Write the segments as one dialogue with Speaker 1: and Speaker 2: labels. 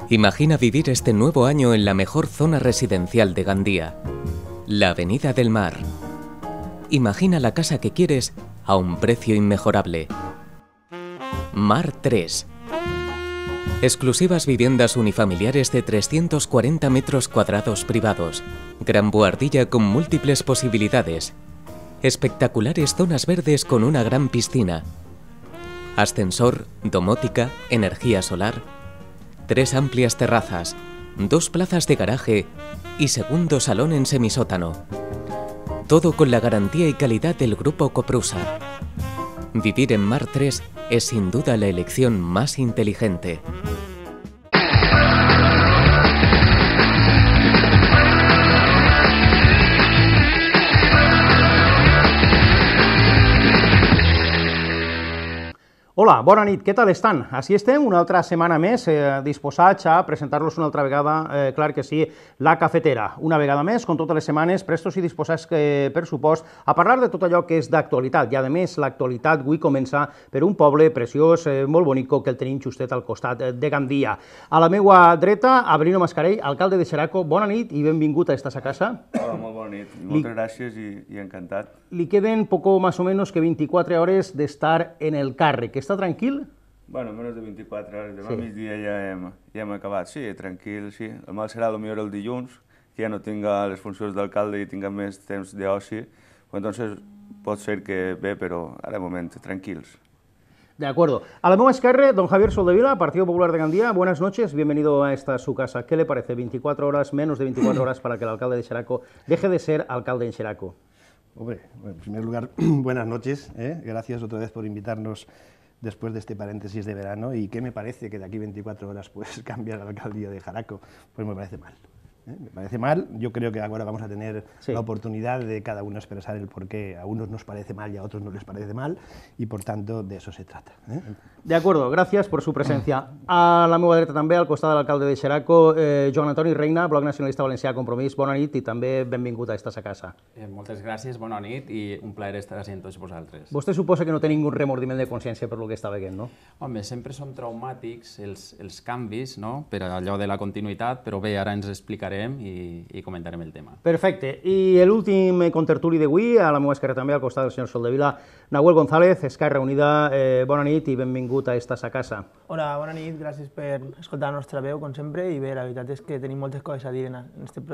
Speaker 1: Imagina vivir este nuevo año en la mejor zona residencial de Gandía, la Avenida del Mar. Imagina la casa que quieres a un precio inmejorable. Mar 3. Exclusivas viviendas unifamiliares de 340 metros cuadrados privados. Gran buhardilla con múltiples posibilidades. Espectaculares zonas verdes con una gran piscina. Ascensor, domótica, energía solar. 3 amplias terrazas, 2 plazas de garaje y segundo salón en semisótano. Todo con la garantía y calidad del Grupo Coprusa. Vivir en Mar 3 es sin duda la elección más inteligente.
Speaker 2: Hola, bona nit, què tal estan? Així estem, una altra setmana més, disposats a presentar-los una altra vegada, clar que sí, la cafetera. Una vegada més, com totes les setmanes, prestos i disposats, per supost, a parlar de tot allò que és d'actualitat. I, a més, l'actualitat avui comença per un poble preciós, molt bonico, que el tenim justet al costat de Gandia. A la meva dreta, Avelino Mascarell, alcalde de Xeraco, bona nit i benvingut a esta casa.
Speaker 3: Hola, molt bona nit. Moltes gràcies i encantat.
Speaker 2: Li queden poco más o menos que 24 hores de estar en el càrrec. ¿Está tranquil?
Speaker 3: Bueno, menys de 24 hores. Demà migdia ja hem acabat. Sí, tranquil, sí. El mal serà potser el dilluns, que ja no tinga les funcions d'alcalde i tinga més temps d'oci. Entonces pot ser que bé, però ara de moment, tranquils.
Speaker 2: De acuerdo. A la meva esquerra, don Javier Soldevila, Partido Popular de Gandía. Buenas noches, bienvenido a esta su casa. ¿Qué le parece? 24 horas, menos de 24 horas para que el alcalde de Xeraco deje de ser alcalde en Xeraco.
Speaker 4: Hombre, en primer lugar, buenas noches. Gracias otra vez por invitarnos después de este paréntesis de verano. ¿Y qué me parece que de aquí 24 horas pues cambia la alcaldía de Xeraco? Pues me parece mal. Me parece mal. Yo creo que ahora vamos a tener la oportunidad de cada uno expresar el por qué a unos nos parece mal y a otros no les parece mal, y por tanto de eso se trata.
Speaker 2: De acuerdo, gracias por su presencia. A la meva dreta també, al costat de l'alcalde de Xeraco, Joan Antoni Reina, Bloc Nacionalista Valencià Compromís, bona nit i també benvingut a esta casa.
Speaker 5: Moltes gràcies, bona nit i un plaer estar així amb tots vosaltres.
Speaker 2: Vostè suposa que no té ningú remordiment de consciència per lo que està veient, no?
Speaker 5: Home, sempre són traumàtics els canvis, no?, per allò de la continuïtat, però bé, ara ens explicarem i comentarem el tema.
Speaker 2: Perfecte. I l'últim contertuli d'avui, a la meva esquerra també, al costat del senyor Soldevila, Nahuel González, Esquerra Unida, bona nit i benvingut a esta casa.
Speaker 6: Hola, bona nit, gràcies per escoltar la nostra veu, com sempre, i bé, la veritat és que tenim moltes coses a dir en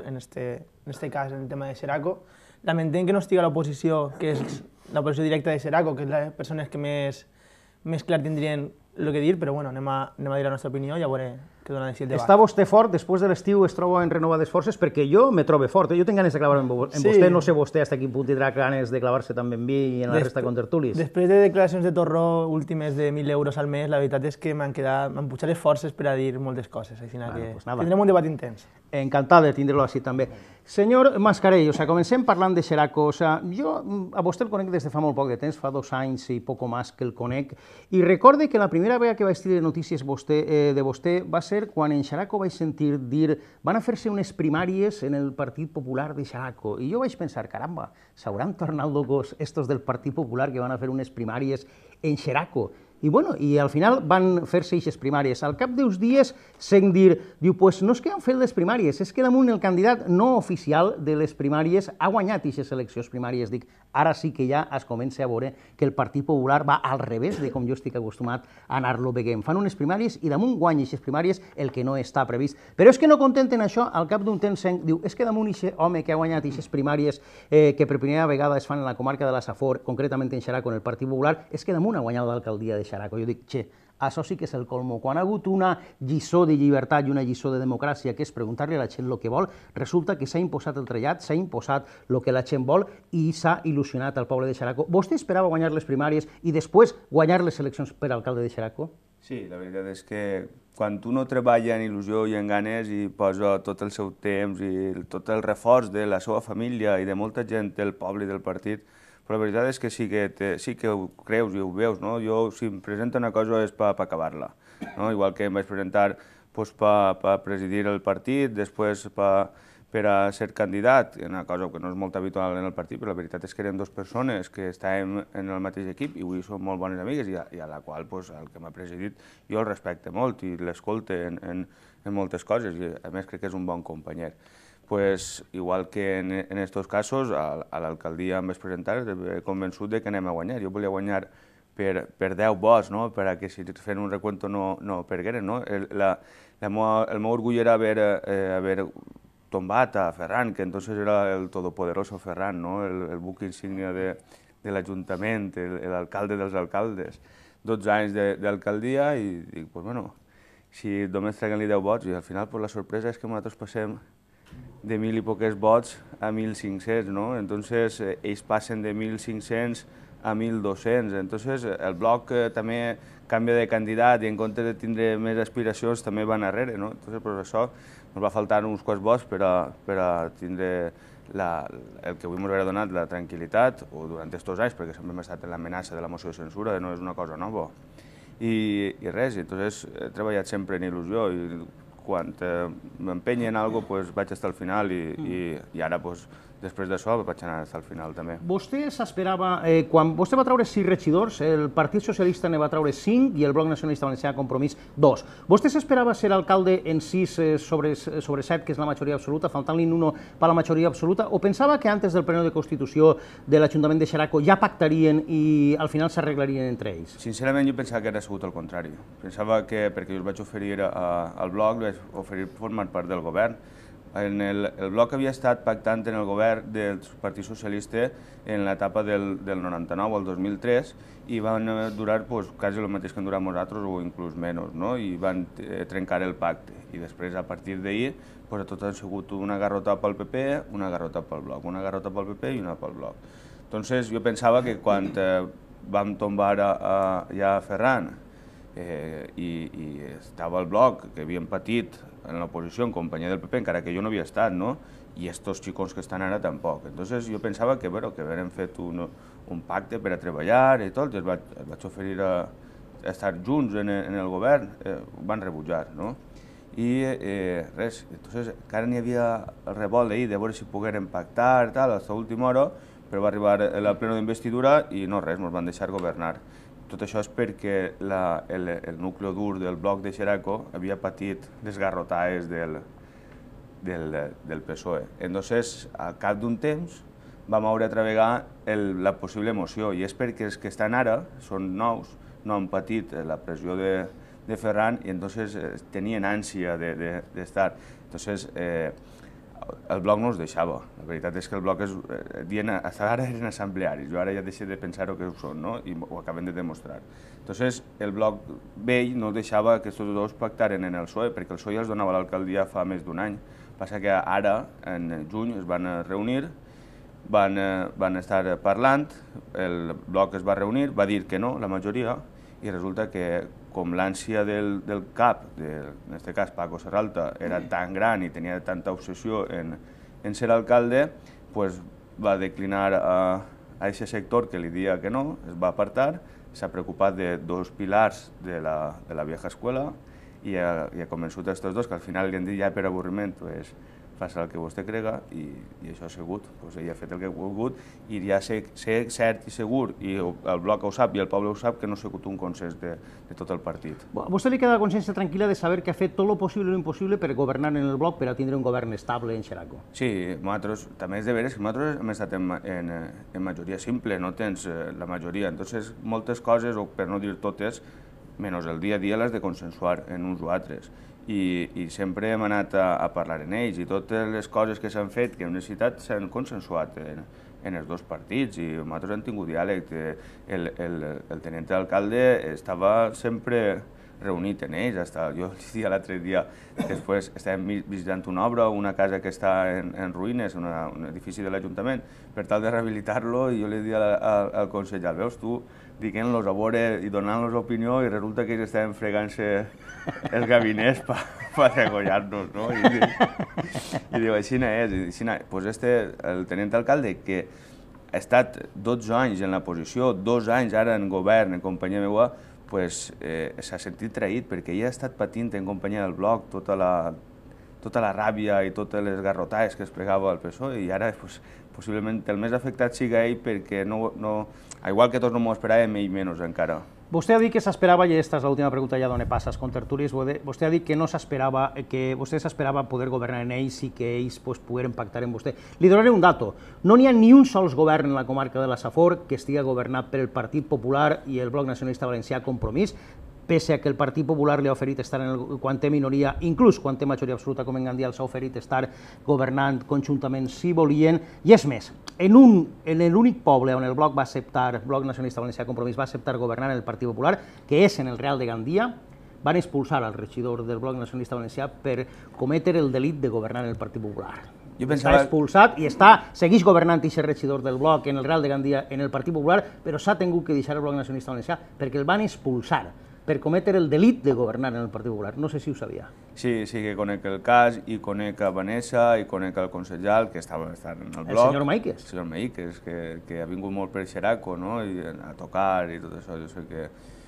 Speaker 6: este cas, en el tema de Xeraco. Lamentem que no estigui a l'oposició, que és l'oposició directa de Xeraco, que és les persones que més clar tindrien el que dir, però bueno, anem a dir la nostra opinió i a veure què dona de si el debat.
Speaker 2: Està vostè fort, després de l'estiu es troba en renovades forces, perquè jo me trobo fort, jo tinc ganes de clavar-me en vostè, no sé vostè fins a quin punt tindrà ganes de clavar-se també en mi i en la resta de contertulis.
Speaker 6: Després de declaracions de Torró últimes de 1.000 euros al mes, la veritat és que m'han pujat les forces per a dir moltes coses, així que tindrem un debat intens.
Speaker 2: Encantat de tindre-lo així també. Senyor Mascarell, comencem parlant de Xeraco. Jo a vostè el conec des de fa molt poc de temps, fa 2 anys i poc més que el conec, i recorde que la primera vegada que vaig tenir notícies de vostè va ser quan en Xeraco vaig sentir dir van a fer-se unes primàries en el Partit Popular de Xeraco, i jo vaig pensar, caramba, s'hauran tornat locos estos del Partit Popular que van a fer unes primàries en Xeraco. I bueno, i al final van fer-se aquestes primàries. Al cap d'uns dies sent dir, diu, pues no és que han fet les primàries, és que damunt el candidat no oficial de les primàries ha guanyat aquestes eleccions primàries. Dic, ara sí que ja es comença a veure que el Partit Popular va al revés de com jo estic acostumat a anar-lo veient. Fan unes primàries i damunt guanya aquestes primàries el que no està previst. Però és que no contenten això, al cap d'un temps diu, és que damunt aquest home que ha guanyat aquestes primàries que per primera vegada es fan en la comarca de la Safor, concretament en Xeraco, en el Partit Popular, és que damunt ha guanyat l'alcaldia de Xeraco. Jo dic, això sí que és el colmo. Quan ha hagut una lliçó de llibertat i una lliçó de democràcia, que és preguntar-li a la gent el que vol, resulta que s'ha imposat el trellat, s'ha imposat el que la gent vol i s'ha il·lusionat al poble de Xeraco. Vostè esperava guanyar les primàries i després guanyar les eleccions per alcalde de Xeraco?
Speaker 3: Sí, la veritat és que quan uno treballa en il·lusió i en ganes i posa tot el seu temps i tot el reforç de la seva família i de molta gent del poble i del partit, però la veritat és que sí que ho creus i ho veus, no? Jo, si em presento una cosa és per acabar-la, no? Igual que em vaig presentar per presidir el partit, després per per a ser candidat, una cosa que no és molt habitual en el partit, però la veritat és que eren dues persones que estàvem en el mateix equip i avui som molt bones amigues i a la qual el que m'ha precedit jo el respecte molt i l'escolte en moltes coses i a més crec que és un bon companyer. Igual que en aquests casos, a l'alcaldia em vaig presentar convençut que anem a guanyar. Jo volia guanyar per 10 vots, perquè si fent un recuento no pergueren. El meu orgull era haver tombat a Ferran, que entonces era el todopoderoso Ferran, el buc insígnia de l'Ajuntament, l'alcalde dels alcaldes. 12 anys d'alcaldia i dic, bueno, si només treguen-li 10 vots i al final la sorpresa és que nosaltres passem de 1.000 i poques vots a 1.500, no? Entonces ells passen de 1.500 a 1.200, entonces el bloc també canvia de candidat i en comptes de tindre més aspiracions també van darrere, no? Entonces per això ens va faltar uns quants vots per a tindre el que avui ens hauria donat la tranquil·litat, o durant aquests anys, perquè sempre hem estat en l'amenaça de la moció de censura, no és una cosa nova. I res, entonces he treballat sempre en il·lusió i quan m'empenyen en alguna cosa vaig estar al final i ara després d'això vaig anar fins al final també.
Speaker 2: Vostè s'esperava, quan vostè va treure 6 regidors, el Partit Socialista ne va treure 5 i el Bloc Nacionalista Valencià Compromís 2. Vostè s'esperava ser alcalde en 6 sobre 7, que és la majoria absoluta, faltant-li un per la majoria absoluta, o pensava que antes del pleno de Constitució de l'Ajuntament de Xeraco ja pactarien i al final s'arreglarien entre ells?
Speaker 3: Sincerament jo pensava que era sigut el contrari. Pensava que, perquè jo els vaig oferir al Bloc, vaig oferir formar part del govern. El Bloc havia estat pactant en el govern del Partit Socialista en l'etapa del 99 al 2003 i van durar quasi el mateix que han durat nosaltres o inclús menys, i van trencar el pacte. I després, a partir d'ahir, tot ha sigut una garrota pel PP, una garrota pel Bloc, una garrota pel PP i una pel Bloc. Entonces jo pensava que quan vam tombar ja a Ferran i estava el Bloc, que havíem patit en l'oposició en companyia del PP, encara que jo no havia estat, i estos xicons que estan ara tampoc. Entonces jo pensava que havíem fet un pacte per a treballar i tot, i els vaig oferir a estar junts en el govern, van rebutjar, i res, entonces encara n'hi havia el revolt d'ahir de veure si poguérem pactar, a l'última hora, però va arribar el pleno d'investidura i no res, ens van deixar governar. Tot això és perquè el nucli dur del Bloc de Xeraco havia patit les garrotades del PSOE. Entonces, al cap d'un temps, vam haver de treballar la possible moció, i és perquè els que estan ara, són nous, no han patit la pressió de Ferran i entonces tenien ànsia d'estar. Entonces, el Bloc no els deixava. La veritat és que el Bloc ara eren assemblearis, jo ara ja deixo de pensar-ho que ho són, i ho acaben de demostrar. Entonces, el Bloc vell no deixava que aquests dos pactaren en el PSOE, perquè el PSOE ja els donava l'alcaldia fa més d'un any. Passa que ara, en juny, es van reunir, van estar parlant, el Bloc es va reunir, va dir que no, la majoria, i resulta que com l'ànsia del cap, en aquest cas Paco Serralta, era tan gran i tenia tanta obsessió en ser alcalde, va declinar a aquest sector que li dia que no, es va apartar, s'ha preocupat de dos pilars de la vieja escuela i ha convençut aquests dos que al final li han dit ja per avorriment faça el que vostè crega i això ha sigut, ell ha fet el que ha volgut i ja sé cert i segur, i el Bloc ho sap i el poble ho sap, que no ha sigut un consens de tot el partit.
Speaker 2: A vostè li queda la consciència tranquil·la de saber que ha fet tot el possible i l'impossible per governar en el Bloc, per a tindre un govern estable en Xeraco?
Speaker 3: Sí, nosaltres, també és de veres que nosaltres hem estat en majoria simple, no tens la majoria, entonces moltes coses, o per no dir totes, menys el dia a dia les de consensuar en uns o altres. I sempre hem anat a parlar en ells i totes les coses que s'han fet, que hem necessitat, s'han consensuat en els dos partits i nosaltres hem tingut diàleg. El tenent d'alcalde estava sempre reunit en ells, jo els dia l'altre dia, després estàvem visitant una obra, una casa que està en ruïnes, un edifici de l'Ajuntament, per tal de rehabilitar-lo, i jo li dia al conseller, veus tu, dient-los a veure i donant-los opinió, i resulta que ells estaven fregant-se els gabinets per degollar-nos, no? I diu, així és. Doncs el tenent d'alcalde, que ha estat 12 anys en la posició, 2 anys ara en govern, en companyia meva, s'ha sentit traït, perquè ell ha estat patint en companyia del Bloc tota tota la ràbia i totes les garrotades que es plegava al PSOE, i ara possiblement el més afectat siga ell perquè igual que tots no m'ho esperàvem, ell menys encara.
Speaker 2: Vostè ha dit que s'esperava, i aquesta és l'última pregunta ja d'on passes, con tertulis, vostè ha dit que no s'esperava, que vostè s'esperava poder governar en ells i que ells pogueren pactar amb vostè. Li donaré un dato. No n'hi ha ni un sols govern en la comarca de la Safor que estigui governat per el Partit Popular i el Bloc Nacionalista Valencià Compromís, pese a que el Partit Popular li ha oferit estar quan té minoria, inclús quan té majoria absoluta com en Gandia, els ha oferit estar governant conjuntament si volien, i és més, en l'únic poble on el Bloc Nacionalista Valencià Compromís va acceptar governar el Partit Popular, que és en el Real de Gandia, van expulsar al regidor del Bloc Nacionalista Valencià per cometre el delit de governar el Partit Popular. Està expulsat i segueix governant aquest regidor del Bloc en el Real de Gandia en el Partit Popular, però s'ha tingut que deixar el Bloc Nacionalista Valencià perquè el van expulsar per cometre el delit de governar en el Partit Popular. No sé si ho sabia.
Speaker 3: Sí, que conec el cas, i conec a Vanessa, i conec el concejal, que estava en el Bloc.
Speaker 2: El senyor Maíquez.
Speaker 3: El senyor Maíquez, que ha vingut molt per Xeraco, a tocar i tot això. Jo sé que...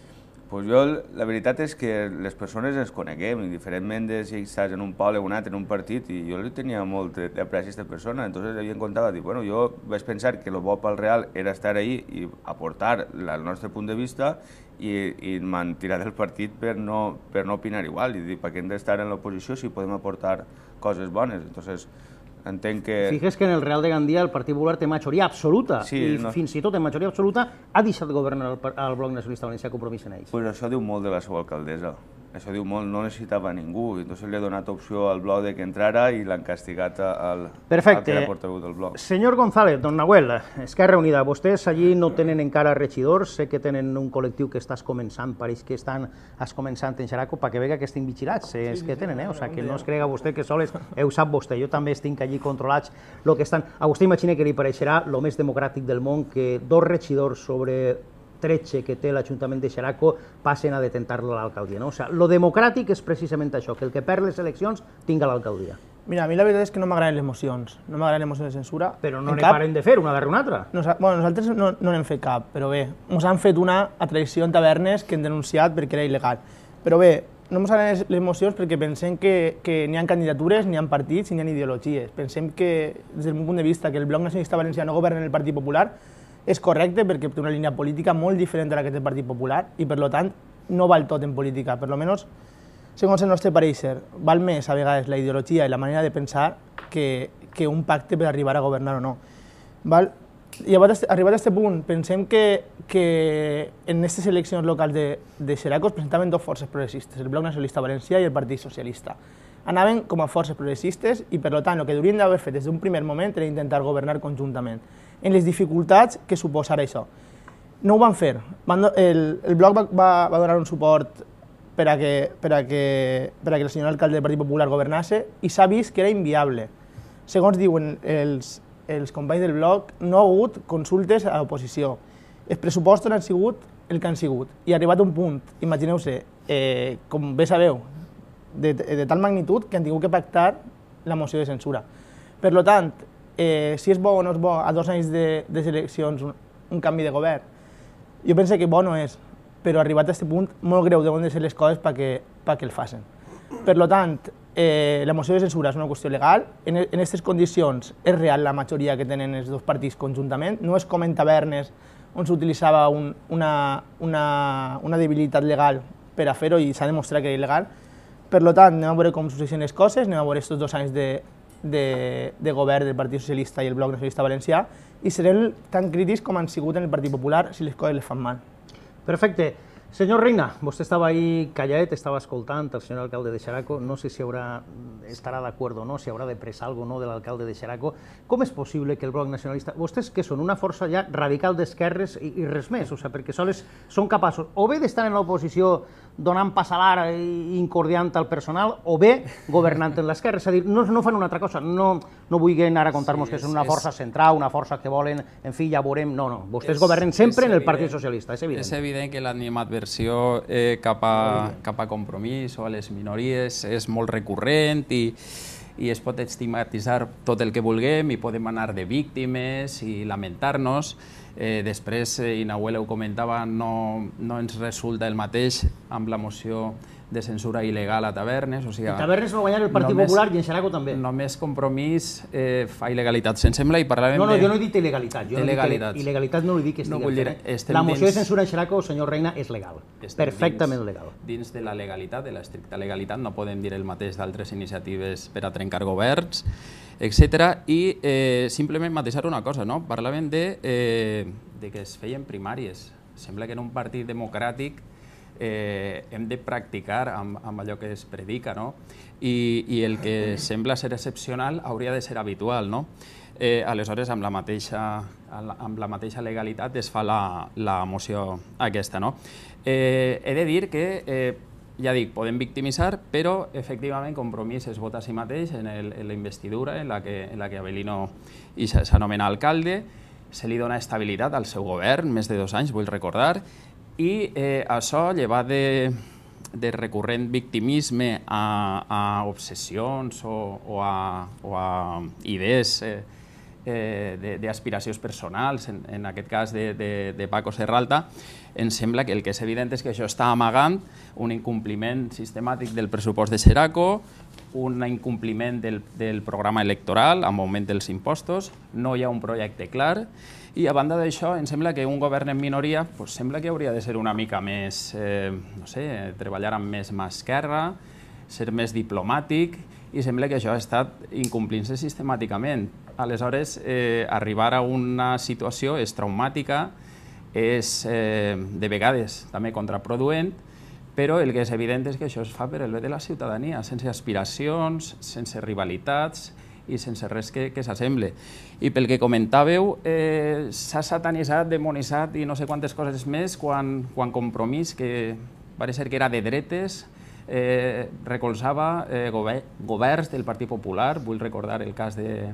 Speaker 3: La veritat és que les persones ens coneguem, indiferentment de si estàs en un poble o un altre, en un partit, i jo li tenia molt d'apreci a aquesta persona, entonces ell em contava, bueno, jo vaig pensar que el bo pel Real era estar ahí i aportar el nostre punt de vista i m'han tirat del partit per no opinar igual, i dir, per què hem d'estar en l'oposició si podem aportar coses bones, entonces... entenc que...
Speaker 2: Fixes que en el Real de Gandia el Partit Popular té majoria absoluta, i fins i tot en majoria absoluta ha deixat de governar el Bloc Nacionalista Valencià Compromís en ells.
Speaker 3: Pues això diu molt de la seva alcaldessa. Això diu molt, no necessitava ningú, entonces li ha donat opció al Bloc de que entrara i l'han castigat al que era portaveu del Bloc.
Speaker 2: Senyor González, don Nahuel, Esquerra Unida, vostès allí no tenen encara regidors, sé que tenen un col·lectiu que estàs començant, pareix que estàs començant en Xeraco, perquè vega que estin vigilats, és que tenen, o sigui, que no es crega vostè que sols, ho sap vostè, jo també estic allí controlats, el que estan... A vostè imagina que li pareixerà el més democràtic del món que 2 regidors sobre 13 que té l'Ajuntament de Xeraco passen a detentar-lo a l'alcaldia. O sigui, lo democràtic és precisament això, que el que perd les eleccions tinga l'alcaldia.
Speaker 6: Mira, a mi la veritat és que no m'agraden les mocions, no m'agraden les mocions de censura.
Speaker 2: Però no n'hi paren de fer, una darrere una altra.
Speaker 6: Bueno, nosaltres no n'hem fet cap, però bé, ens han fet una a Tradició en Tavernes que hem denunciat perquè era il·legal. Però bé, no ens agraden les mocions perquè pensem que n'hi ha candidatures, n'hi ha partits i n'hi ha ideologies. Pensem que, des del meu punt de vista, que el Bloc Nacionalista Valencià no governa el Partit Popular és correcte perquè té una línia política molt diferent de la que té el Partit Popular i, per tant, no val tot en política. Per almenys, segons el nostre pareixer, val més a vegades la ideologia i la manera de pensar que un pacte per arribar a governar o no. I arribat a aquest punt, pensem que en aquestes eleccions locals de Xeraco es presentaven 2 forces progressistes, el Bloc Nacionalista Valencià i el Partit Socialista. Anaven com a forces progressistes i, per tant, el que haurien d'haver fet des d'un primer moment era intentar governar conjuntament, en les dificultats que suposarà això. No ho van fer. El Bloc va donar un suport per a que el senyor alcalde del Partit Popular governase i s'ha vist que era inviable. Segons diuen els companys del Bloc, no ha hagut consultes a l'oposició. Els pressupostos han sigut el que han sigut. I ha arribat un punt, imagineu-se, com bé sabeu, de tal magnitud que han tingut que pactar la moció de censura. Per tant, si és bo o no és bo a 2 anys de eleccions un canvi de govern, jo penso que bo no és, però arribat a aquest punt molt greu deuen de ser les coses perquè el facin. Per tant, la moció de censura és una qüestió legal, en aquestes condicions és real la majoria que tenen els 2 partits conjuntament, no és com en Tavernes on s'utilitzava una debilitat legal per a fer-ho i s'ha demostrat que era il·legal. Per tant, anem a veure com succeeixen les coses, anem a veure aquests 2 anys de govern del Partit Socialista i el Bloc Nacionalista Valencià i serem tan crítics com han sigut en el Partit Popular si les coses les fan mal.
Speaker 2: Perfecte. Senyor Reina, vostè estava ahí calladet, estava escoltant el senyor alcalde de Xeraco, no sé si estarà d'acord o no, si haurà de presar alguna cosa o no de l'alcalde de Xeraco. Com és possible que el Bloc Nacionalista... Vostès que són una força ja radical d'esquerres i res més, perquè sols són capaços o bé d'estar en l'oposició donant passalar i incordiant al personal o bé governant en l'esquerra, és a dir, no fan una altra cosa, no vulguin ara contar-nos que són una força central, una força que volen, en fi, ja veurem, no, vostès governen sempre en el Partit Socialista, és evident.
Speaker 5: És evident que l'animadversió cap a Compromís o a les minories és molt recurrent i es pot estigmatitzar tot el que vulguem i podem anar de víctimes i lamentar-nos. Després, i Nahuel ho comentava, no ens resulta el mateix amb la moció de censura il·legal a tavernes. O sigui,
Speaker 2: en tavernes va guanyar el Partit Popular i en Xeraco també.
Speaker 5: Només Compromís fa il·legalitat. Se'm sembla, i parlàvem
Speaker 2: de... No, jo no he dit il·legalitat. Il·legalitat no li dic que estigui fent. La moció de censura en Xeraco, senyor Reina, és legal. Perfectament legal.
Speaker 5: Dins de la legalitat, de l'estricta legalitat, no podem dir el mateix d'altres iniciatives per a trencar governs, etc. I simplement matisar una cosa, no? Parlàvem de que es feien primàries. Sembla que en un partit democràtic hem de practicar amb allò que es predica, no? I el que sembla ser excepcional hauria de ser habitual, no? Aleshores, amb la mateixa legalitat es fa la moció aquesta, no? He de dir que, ja dic, podem victimitzar, però efectivament Compromís es vota a si mateix en la investidura en la que Avelino s'anomena alcalde, se li dona estabilitat al seu govern, més de 2 anys, vull recordar, i això, llevat de recurrent victimisme a obsessions o a idees d'aspiracions personals, en aquest cas de Paco Serralta, ens sembla que el que és evident és que això està amagant un incompliment sistemàtic del pressupost de Xeraco, un incompliment del programa electoral amb augment dels impostos, no hi ha un projecte clar, i a banda d'això, em sembla que un govern en minoria sembla que hauria de ser una mica més, no sé, treballar amb més mà esquerra, ser més diplomàtic, i sembla que això ha estat incomplint-se sistemàticament. Aleshores, arribar a una situació és traumàtica, és de vegades també contraproduent, però el que és evident és que això es fa per el bé de la ciutadania, sense aspiracions, sense rivalitats i sense res que s'assemble. I pel que comentàveu, s'ha satanitzat, demonitzat i no sé quantes coses més quan Compromís, que pareix ser que era de dretes, recolzava governs del Partit Popular, vull recordar el cas de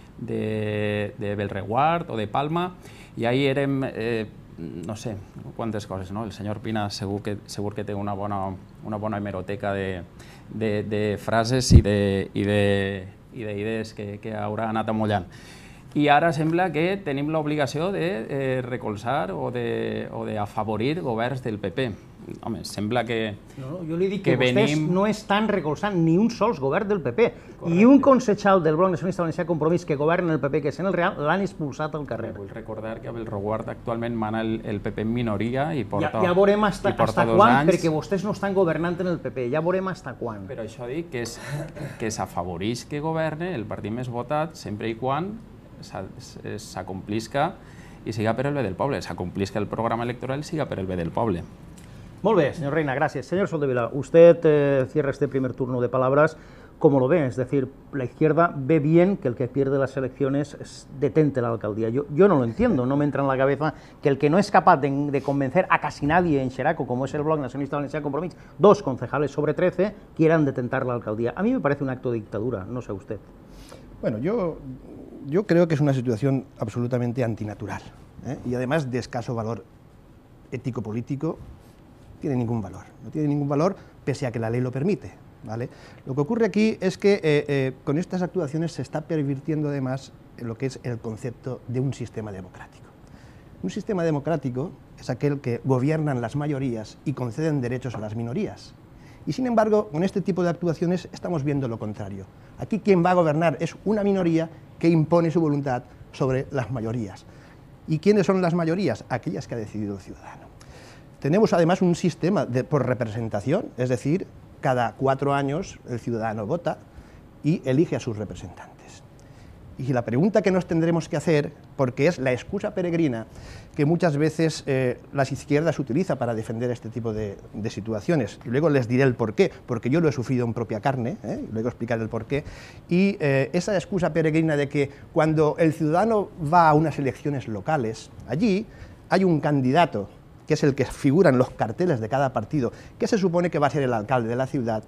Speaker 5: Bellreguard o de Palma, i ahir érem, no sé quantes coses, no? El senyor Pina segur que té una bona hemeroteca de frases i d'idees que haurà anat amollant. I ara sembla que tenim l'obligació de recolzar o d'afavorir governs del PP. Home, sembla que
Speaker 2: no, jo li dic que vostès no estan recolzant ni un sols govern del PP. I un concejal del Bloc Nacionalista Valencià Compromís que governa el PP, que és en el Real, l'han expulsat al carrer.
Speaker 5: Vull recordar que a Bellreguard actualment mana el PP en minoria i porta 2 anys.
Speaker 2: Ja veurem hasta quan, perquè vostès no estan governant en el PP, ja veurem hasta quan.
Speaker 5: Però això dic que s'afavoreix que governe el partit més votat sempre i quan s'acomplisca i siga per el bé del poble, s'acomplisca el programa electoral i siga per el bé del poble.
Speaker 2: Muy bien, señor Reina, gracias. Señor Soldevila, usted cierra este primer turno de palabras. ¿Cómo lo ve? Es decir, la izquierda ve bien que el que pierde las elecciones detente la alcaldía. Yo no lo entiendo, no me entra en la cabeza que el que no es capaz de convencer a casi nadie en Xeraco, como es el Bloc Nacionalista Valencià Compromís, 2 concejales sobre 13, quieran detentar la alcaldía. A mí me parece un acto de dictadura, no sé usted.
Speaker 4: Bueno, yo creo que es una situación absolutamente antinatural, y además de escaso valor ético-político. No tiene ningún valor pese a que la ley lo permite, ¿vale? Lo que ocurre aquí es que con estas actuaciones se está pervirtiendo además lo que es el concepto de un sistema democrático. Un sistema democrático es aquel que gobiernan las mayorías y conceden derechos a las minorías. Y sin embargo, con este tipo de actuaciones estamos viendo lo contrario. Aquí quien va a gobernar es una minoría que impone su voluntad sobre las mayorías. ¿Y quiénes son las mayorías? Aquellas que ha decidido el ciudadano. Tenemos además un sistema por representación, es decir, cada 4 años el ciudadano vota y elige a sus representantes. Y la pregunta que nos tendremos que hacer, porque es la excusa peregrina que muchas veces las izquierdas utilizan para defender este tipo de situaciones, y luego les diré el porqué, porque yo lo he sufrido en propia carne, y luego explicaré el porqué, y esa excusa peregrina de que cuando el ciudadano va a unas elecciones locales, allí hay un candidato, que es el que figura en los carteles de cada partido, que se supone que va a ser el alcalde de la ciudad,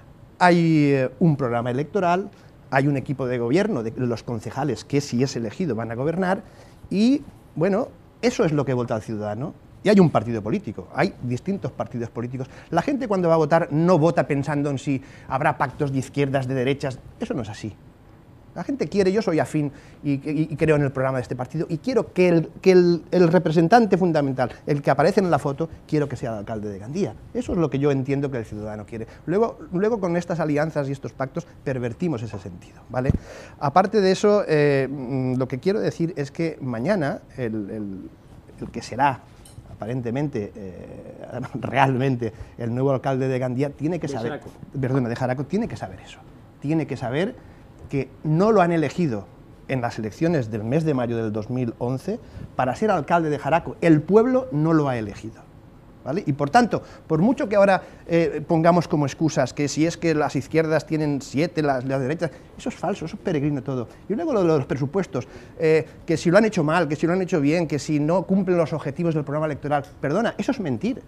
Speaker 4: hay un programa electoral, hay un equipo de gobierno de los concejales que si es elegido van a gobernar y, bueno, eso es lo que vota el ciudadano. Y hay un partido político, hay distintos partidos políticos. La gente cuando va a votar no vota pensando en si habrá pactos de izquierdas, de derechas, eso no es así. La gente quiere, yo soy afín y creo en el programa de este partido y quiero que el representante fundamental, el que aparece en la foto, quiero que sea el alcalde de Gandía. Eso es lo que yo entiendo que el ciudadano quiere. Luego con estas alianzas y estos pactos pervertimos ese sentido, ¿vale? Aparte de eso, lo que quiero decir es que mañana el que será aparentemente, realmente, el nuevo alcalde de Gandía tiene que saber, de Jaraco, tiene que saber eso. Tiene que saber que no lo han elegido en las elecciones del mes de mayo del 2011 para ser alcalde de Jaraco. El pueblo no lo ha elegido, ¿vale? Y por tanto, por mucho que ahora pongamos como excusas que si es que las izquierdas tienen 7, las derechas, eso es falso, eso es peregrino todo. Y luego lo de los presupuestos, que si lo han hecho mal, que si lo han hecho bien, que si no cumplen los objetivos del programa electoral, perdona, eso es mentir.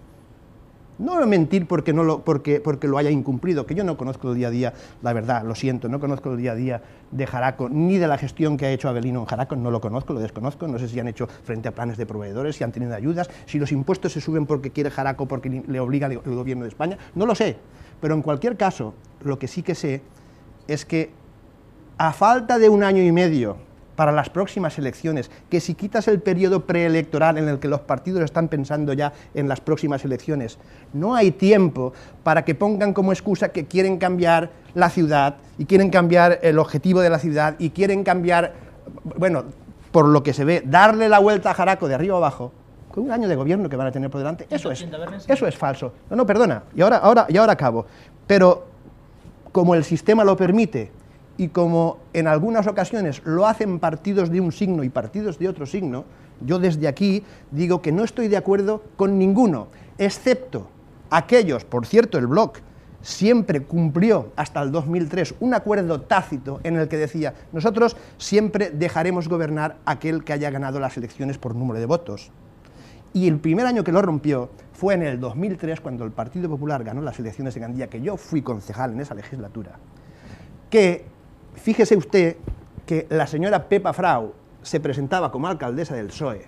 Speaker 4: No mentir porque lo haya incumplido, que yo no conozco el día a día, la verdad, lo siento, no conozco el día a día de Jaraco, ni de la gestión que ha hecho Avelino en Jaraco, no lo conozco, lo desconozco, no sé si han hecho frente a planes de proveedores, si han tenido ayudas, si los impuestos se suben porque quiere Jaraco, porque le obliga el gobierno de España, no lo sé, pero en cualquier caso, lo que sí que sé es que a falta de 1 año y medio para las próximas elecciones, que si quitas el periodo preelectoral en el que los partidos están pensando ya en las próximas elecciones, no hay tiempo para que pongan como excusa que quieren cambiar la ciudad y quieren cambiar el objetivo de la ciudad y quieren cambiar, bueno, por lo que se ve, darle la vuelta a Jaraco de arriba abajo, con 1 año de gobierno que van a tener por delante, eso es falso. No, perdona, y ahora acabo, pero como el sistema lo permite, y como en algunas ocasiones lo hacen partidos de un signo y partidos de otro signo, yo desde aquí digo que no estoy de acuerdo con ninguno, excepto aquellos, por cierto, el Bloc siempre cumplió hasta el 2003 un acuerdo tácito en el que decía, nosotros siempre dejaremos gobernar aquel que haya ganado las elecciones por número de votos. Y el primer año que lo rompió fue en el 2003, cuando el Partido Popular ganó las elecciones de Gandía, que yo fui concejal en esa legislatura, que fíjese usted que la señora Pepa Frau se presentaba como alcaldesa del PSOE.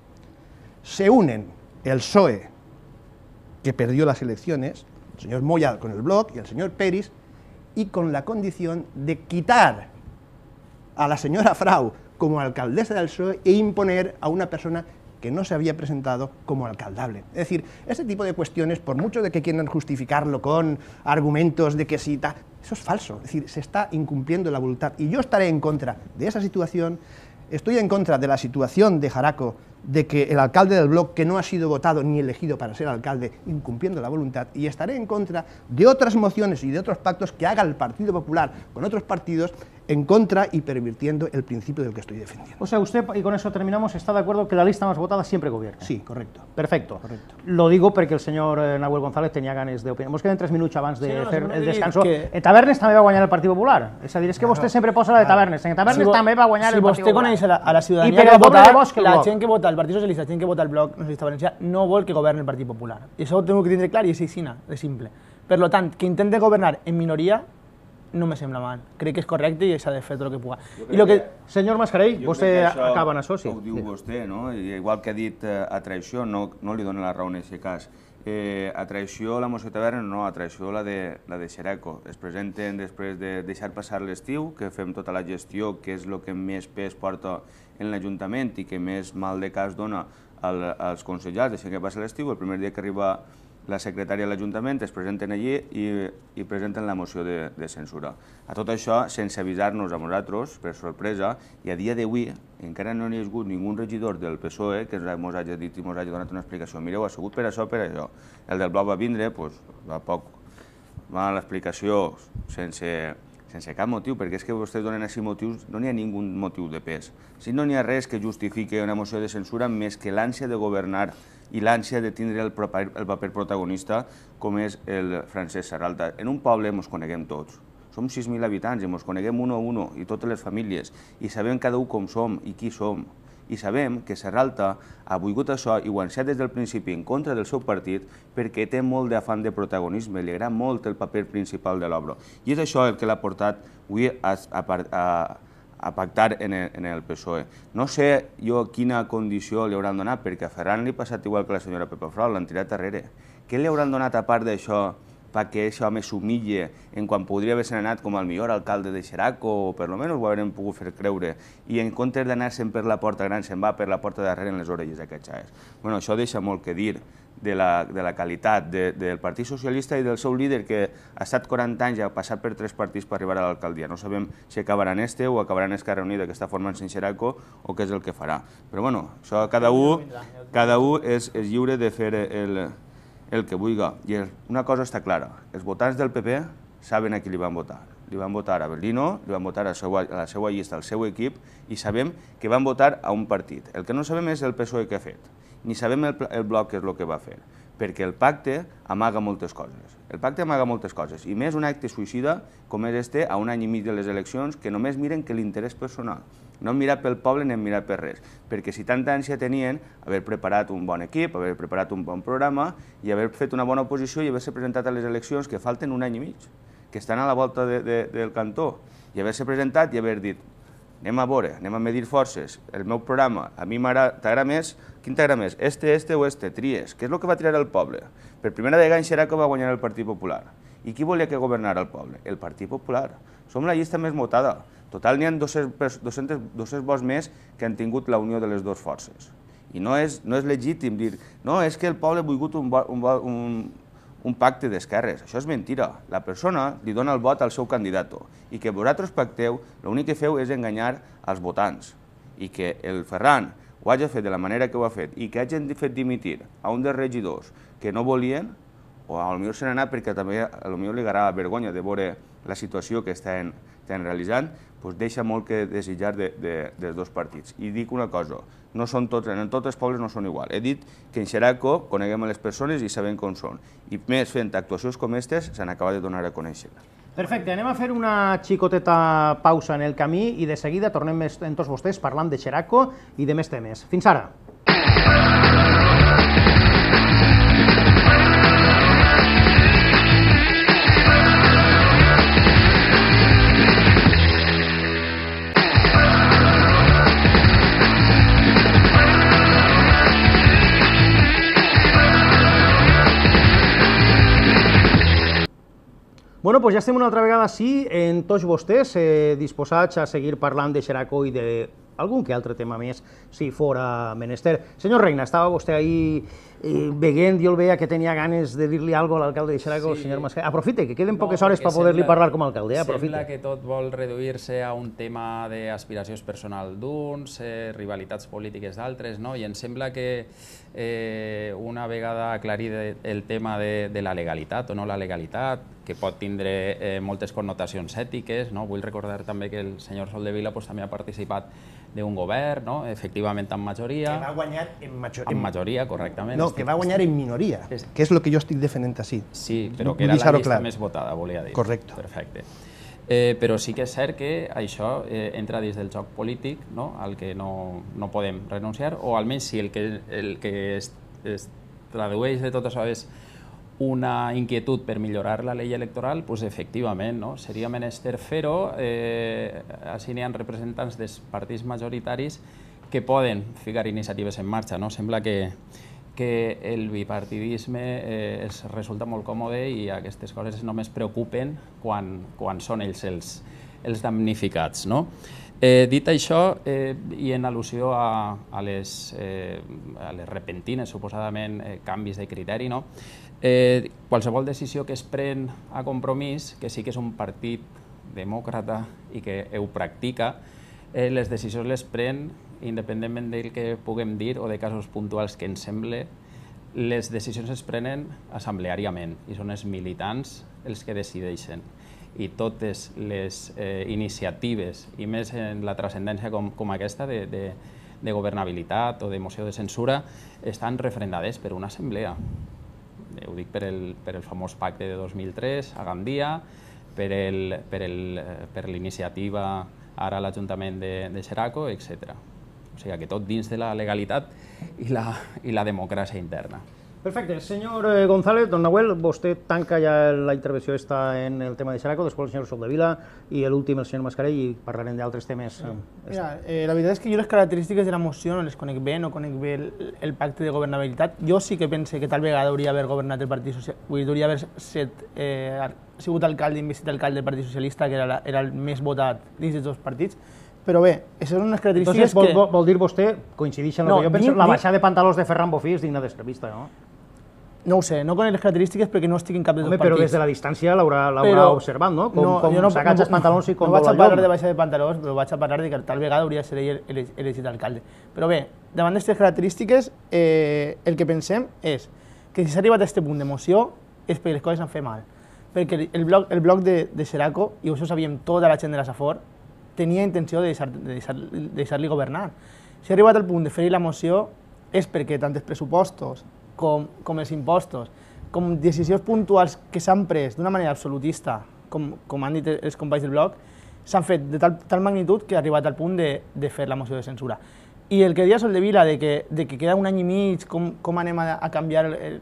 Speaker 4: Se unen el PSOE, que perdió las elecciones, el señor Moya con el Bloc y el señor Peris, y con la condición de quitar a la señora Frau como alcaldesa del PSOE e imponer a una persona que no se había presentado como alcaldable. Es decir, este tipo de cuestiones, por mucho de que quieran justificarlo con argumentos de que sí, eso es falso. Es decir, se está incumpliendo la voluntad. Y yo estaré en contra de esa situación, estoy en contra de la situación de Jaraco, de que el alcalde del Bloc, que no ha sido votado ni elegido para ser alcalde, incumpliendo la voluntad, y estaré en contra de otras mociones y de otros pactos que haga el Partido Popular con otros partidos en contra y pervirtiendo el principio del que estoy defendiendo.
Speaker 2: O sea, usted, y con eso terminamos, está de acuerdo que la lista más votada siempre gobierna?
Speaker 4: Sí, correcto.
Speaker 2: Perfecto.
Speaker 4: Correcto.
Speaker 2: Lo digo perquè el senyor Nahuel González tenia ganes d'opinar. Ens queden 3 minuts abans de fer el descanso.
Speaker 6: Que...
Speaker 2: Tavernes també va guanyar el Partit Popular. És a dir, és que vostè sempre posa la de Tavernes. En Tavernes també va guanyar el Partit Popular.
Speaker 6: Si vostè coneix a la ciutadania que va votar, la gent que vota el Partit Socialista, la gent que vota el Bloc Nacionalista Valencià, no vol que governi el Partit Popular. I això ho tengo que tindre clar i és així, de simple. Per tant, que intente governar en minoria no me sembla mal. Crec que és correcte i s'ha de fer tot el que puga.
Speaker 2: Senyor Mascarell, vostè acaba en això, sí?
Speaker 3: Ho diu vostè, no? Igual que ha dit a traïció, no li dona la raó en aquest cas. A traïció la moció Taverna, no, a traïció la de Xeraco. Es presenten després de deixar passar l'estiu, que fem tota la gestió, que és el que més pes porta en l'Ajuntament i que més mal de cas dona als consellers, deixar que passi l'estiu. El primer dia que arriba la secretària de l'Ajuntament es presenten allí i presenten la moció de censura. A tot això, sense avisar-nos a nosaltres, per sorpresa, i a dia d'avui encara no hi ha hagut ningú regidor del PSOE que ens hagi dit i ens hagi donat una explicació. Mireu, ha sigut per això, per allò. El del Bloc va vindre, va poc, va a l'explicació sense cap motiu, perquè és que vostès donen així motius, no n'hi ha ningú motiu de pes. Si no n'hi ha res que justifiqui una moció de censura més que l'ànsia de governar i l'ànsia de tindre el paper protagonista com és el Francesc Serralta. En un poble ens coneguem tots. Som 6.000 habitants i ens coneguem un a un i totes les famílies i sabem cada un com som i qui som. I sabem que Serralta ha volgut això i ho ha anunciat des del principi en contra del seu partit perquè té molt d'afany de protagonisme, li agrada molt el paper principal de l'obra. I és això el que l'ha portat avui a pactar en el PSOE. No sé jo quina condició li hauran donat, perquè a Ferran li ha passat igual que a la senyora Pepa Frau, l'han tirat darrere. Què li hauran donat a part d'això perquè aquest home s'humille en quan podria haver-se'n anat com el millor alcalde de Xeraco, o per lo menos ho haurem pogut fer creure, i en comptes d'anar-se'n per la porta gran se'n va per la porta darrere en les orelles d'aquests xaves. Bueno, això deixa molt que dir de la qualitat del Partit Socialista i del seu líder, que ha estat 40 anys i ha passat per 3 partits per arribar a l'alcaldia. No sabem si acabaran este o acabaran Esquerra Unida, que està formant-se en Xeraco, o què és el que farà. Però bueno, això cada un és lliure de fer el que vulgui. I una cosa està clara, els votants del PP saben a qui li van votar. Li van votar a Berlino, li van votar a la seva llista, al seu equip, i sabem que van votar a un partit. El que no sabem és el PSOE que ha fet, ni sabem el bloc què és el que va fer, perquè el pacte amaga moltes coses. El pacte amaga moltes coses, i més un acte suïcida com és este, a un any i mig de les eleccions, que només miren que l'interès personal. No hem mirat pel poble ni hem mirat per res, perquè si tanta ànsia tenien, haver preparat un bon equip, haver preparat un bon programa i haver fet una bona oposició i haver-se presentat a les eleccions, que falten un any i mig, que estan a la volta del cantó, i haver-se presentat i haver dit anem a veure, anem a medir forces, el meu programa, a mi t'agrada més, quin t'agrada més, este o este, tries, què és el que va triar el poble? Per primera vegada en Xeraco va guanyar el Partit Popular. I qui volia que governara el poble? El Partit Popular. Som la llista més votada. Total, n'hi ha 200 vots més que han tingut la unió de les dues forces. I no és legítim dir, no, és que el poble ha volgut un pacte d'esquerres. Això és mentira. La persona li dona el vot al seu candidat i que vosaltres pacteu, l'únic que feu és enganyar els votants. I que el Ferran ho hagi fet de la manera que ho ha fet i que hagin fet dimitir a un dels regidors que no volien, o potser se n'ha anat perquè també potser li agarrava vergonya de veure la situació que estan realitzant, doncs deixa molt que desitjar dels dos partits. I dic una cosa, no són tots, en tots els pobles no són igual. He dit que en Xeraco coneguem a les persones i sabem com són. I més fent actuacions com aquestes s'han acabat de donar a conèixer.
Speaker 2: Perfecte, anem a fer una xicoteta pausa en el camí i de seguida tornem amb tots vostès parlant de Xeraco i de més temes. Fins ara. Bueno, doncs ja estem una altra vegada així, en tots vostès, disposats a seguir parlant de Xeraco i d'algun que altre tema més, si fora menester. Senyor Reina, estava vostè ahí veient, jo el veia que tenia ganes de dir-li alguna cosa a l'alcalde de Xeraco, el senyor Mascarell. Aprofite, que queden poques hores per poder-li parlar com a alcalde, aprofite.
Speaker 5: Sembla que tot vol reduir-se a un tema d'aspiracions personals d'uns, rivalitats polítiques d'altres, no? I em sembla que una vegada aclarit el tema de la legalitat o no la legalitat, que pot tindre moltes connotacions ètiques, no? Vull recordar també que el senyor Soldevila també ha participat d'un govern, no? Efectivament amb majoria.
Speaker 4: Que va guanyar en majoria.
Speaker 5: En majoria, correctament.
Speaker 4: No, que va guanyar en minoria, que és el que jo estic defendent així.
Speaker 5: Sí, però que era la llista més votada, volia dir.
Speaker 4: Correcte.
Speaker 5: Perfecte. Però sí que és cert que això entra dins del joc polític, al que no podem renunciar, o almenys si el que es tradueix de tot això és una inquietud per millorar la llei electoral, doncs efectivament seria menester fer-ho. Així n'hi ha representants dels partits majoritaris que poden ficar iniciatives en marxa. Sembla que el bipartidisme es resulta molt còmode i aquestes coses només preocupen quan són ells els damnificats. Dit això, i en al·lusió a les repentines, suposadament, canvis de criteri, qualsevol decisió que es pren a Compromís, que sí que és un partit demòcrata i que ho practica, les decisions les pren, independentment del que puguem dir o de casos puntuals que ens sembla, les decisions es prenen assembleàriament i són els militants els que decideixen. I totes les iniciatives, i més en la transcendència com aquesta de governabilitat o de moció de censura, estan referendades per una assemblea. Ho dic per el famós pacte de 2003 a Gandia, per l'iniciativa ara a l'Ajuntament de Xeraco, etc. O sigui que tot dins de la legalitat i la democràcia interna.
Speaker 2: Perfecte. Senyor González, don Nahuel, vostè tanca ja la intervenció en el tema de Xeraco, després el senyor Soldevila i l'últim el senyor Mascarell i parlarem d'altres temes.
Speaker 6: Mira, la veritat és que jo les característiques de la moció no les conec bé, no conec bé el pacte de governabilitat. Jo sí que pense que tal vegada hauria d'haver governat el Partit Socialista, hauria d'haver sigut alcalde, investit alcalde del Partit Socialista, que era el més votat dins dels dos partits. Però bé, això són unes característiques que...
Speaker 2: Vol dir vostè, coincideix amb el que jo penso, la baixada de pantalons de Ferran Bofí és digna de ser vista, no?
Speaker 6: No ho sé, no conec les característiques perquè no estic en cap dels dos partits.
Speaker 2: Però des de la distància l'haurà observat, no? Com s'agatja els pantalons i com
Speaker 6: vol la llum. No vaig a parlar de baixada de pantalons, però vaig a parlar de que tal vegada hauria de ser ell elegit alcalde. Però bé, davant d'aquestes característiques, el que pensem és que si s'ha arribat a aquest punt d'emoció és perquè les coses s'han fet mal. Perquè el bloc de Xeraco, i això ho sabíem tota la gent de la Safor, tenia intenció de deixar-li governar. Si ha arribat al punt de fer-hi la moció és perquè tant els pressupostos com els impostos, com decisions puntuals que s'han pres d'una manera absolutista, com han dit els companys del bloc, s'han fet de tal magnitud que ha arribat al punt de fer la moció de censura. I el que deia Soldevila, de que queda un any i mig, com anem a canviar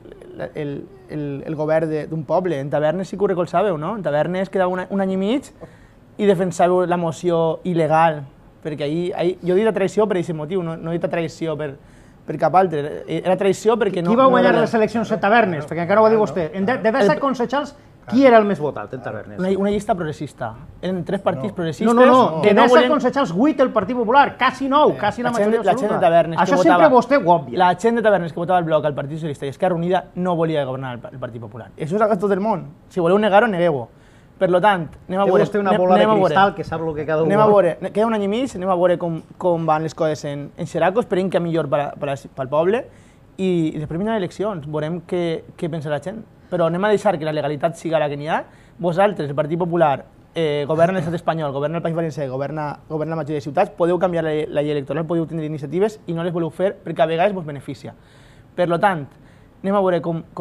Speaker 6: el govern d'un poble. En Tavernes sí que ho recolzàveu, no? En Tavernes quedava un any i mig i defensàveu la moció il·legal, perquè ahir jo he dit a traïció per aquest motiu, no he dit a traïció per cap altre. Era traïció perquè no...
Speaker 2: Qui va guanyar les eleccions a Tavernes? Perquè encara ho va dir vostè. De 17 concejals, qui era el més votat en Tavernes?
Speaker 6: Una llista progressista. Eren 3 partits progressistes...
Speaker 2: No. De 17 concejals, 8 el Partit Popular, quasi 9, quasi la majoria absoluta.
Speaker 6: La gent de Tavernes
Speaker 2: això sempre vostè ho obvia.
Speaker 6: La gent de Tavernes que votava el bloc al Partit Socialista i Esquerra Unida no volia governar el Partit Popular. Això és a tot el món. Si voleu negar-ho, negueu-ho. Per tant, anem a veure...
Speaker 2: Té vostè una bola de cristal que sap el que cada un
Speaker 6: vol. Anem a veure, queda un any i mig, anem a veure com van les coses en Xeraco, esperem que millor pel poble i després vindran eleccions, veurem què pensa la gent. Però anem a deixar que la legalitat siga la que n'hi ha. Vosaltres, el Partit Popular, governa l'estat espanyol, governa el País Valencià, governa la majoria de ciutats, podeu canviar la llei electoral, podeu tenir iniciatives i no les voleu fer perquè a vegades vos beneficia. Per tant, anem a veure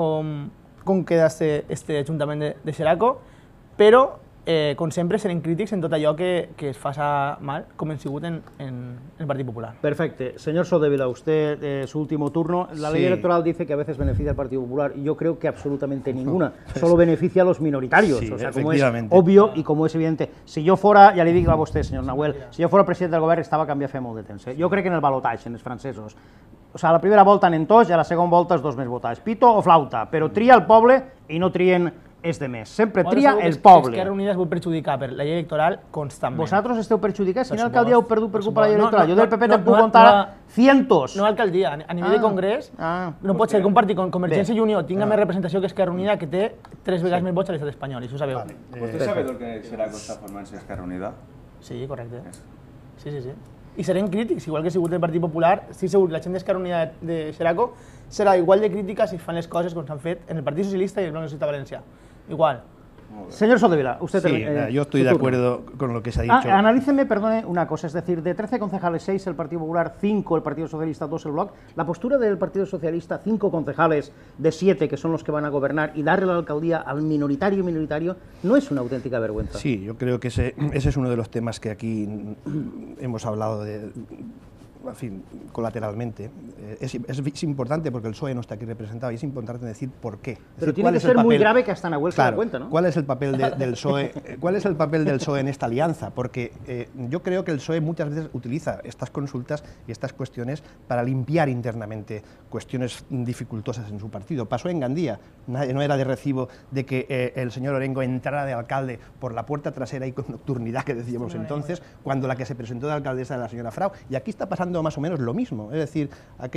Speaker 6: com queda este ajuntament de Xeraco, però, com sempre, serem crítics en tot allò que es faça mal, com hem sigut en el Partit Popular.
Speaker 2: Perfecte. Señor Soldevila, usted, su último turno. La ley electoral dice que a veces beneficia al Partido Popular. Yo creo que absolutamente ninguna. Solo beneficia a los minoritarios.
Speaker 4: Sí,
Speaker 2: o sea, como es obvio y como es evidente. Si yo fuera, ja li dic a vostè, senyor Nahuel, si jo fora president del govern estava a canviar fer molt de temps. Jo crec que en el balotatge, en els francesos, o sigui, a la primera volta anen tots i a la segona volta els dos més votats. Pito o flauta, però tria el poble i no trien és de més. Sempre tria el poble.
Speaker 6: Esquerra Unida es vol perjudicar per la llei electoral constantment.
Speaker 2: Vosaltres esteu perjudicats? Quina alcaldia heu perdut per culpa de la llei electoral? Jo del PP te'n puc contar cientos.
Speaker 6: No alcaldia, a nivell de congrés no pot ser que un partit com Convergència i Unió tinga més representació que Esquerra Unida, que té 3 vegades més vots a l'estat espanyol, i això ho sabeu.
Speaker 3: ¿Usted sabe lo que será Costa formarse Esquerra Unida?
Speaker 6: Sí, correcte. Sí. I serem crítics, igual que ha sigut el Partit Popular, estic segur que la gent d'Esquerra Unida de Xeraco serà igual de crítica si fan les coses com s'han fet en el Partit Socialista i el Bloc Nacionalista Valencià. Igual.
Speaker 2: Señor Soldevila, usted...
Speaker 4: Sí, yo estoy de acuerdo con lo que se ha dicho.
Speaker 2: Analíceme, perdone, una cosa, es decir, de 13 concejales, 6 el Partido Popular, 5 el Partido Socialista, 2 el Bloc. La postura del Partido Socialista, 5 concejales de 7, que son los que van a gobernar, y darle la alcaldía al minoritario, no es una auténtica vergüenza.
Speaker 4: Sí, yo creo que ese es uno de los temas que aquí hemos hablado de... En fin, colateralmente. Es importante porque el PSOE no está aquí representado y es importante decir por qué.
Speaker 2: Pero tiene que ser muy grave que hasta Nahuel se da cuenta, ¿no?
Speaker 4: ¿Cuál es el papel del PSOE? ¿Cuál es el papel del PSOE en esta alianza? Porque yo creo que el PSOE muchas veces utiliza estas consultas y estas cuestiones para limpiar internamente cuestiones dificultosas en su partido. Pasó en Gandía, no era de recibo de que el señor Orengo entrara de alcalde por la puerta trasera y con nocturnidad, que decíamos entonces, cuando la que se presentó de alcaldesa era la señora Frau. Y aquí está pasando más o menos lo mismo, es decir,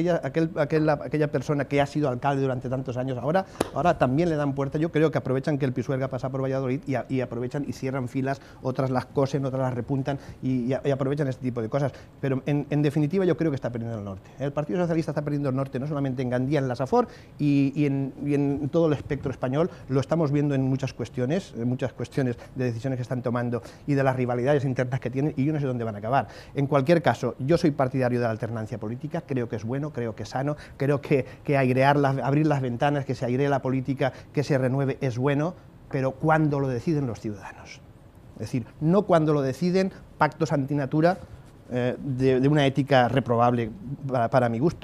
Speaker 4: aquella persona que ha sido alcalde durante tantos años, ahora también le dan puerta. Yo creo que aprovechan que el Pisuerga pasa por Valladolid y aprovechan y cierran filas, otras las cosen, otras las repuntan y aprovechan este tipo de cosas. Pero en definitiva yo creo que está perdiendo el norte. El Partido Socialista está perdiendo el norte, no solamente en Gandía, en la Safor y en todo el espectro español. Lo estamos viendo en muchas cuestiones de decisiones que están tomando y de las rivalidades internas que tienen, y yo no sé dónde van a acabar. En cualquier caso, yo soy partidario de la alternancia política, creo que es bueno, creo que es sano, creo que abrir las ventanas, que se airee la política, que se renueve es bueno, pero cuando lo deciden los ciudadanos. Es decir, no cuando lo deciden pactos antinatura de una ética reprobable para mi gusto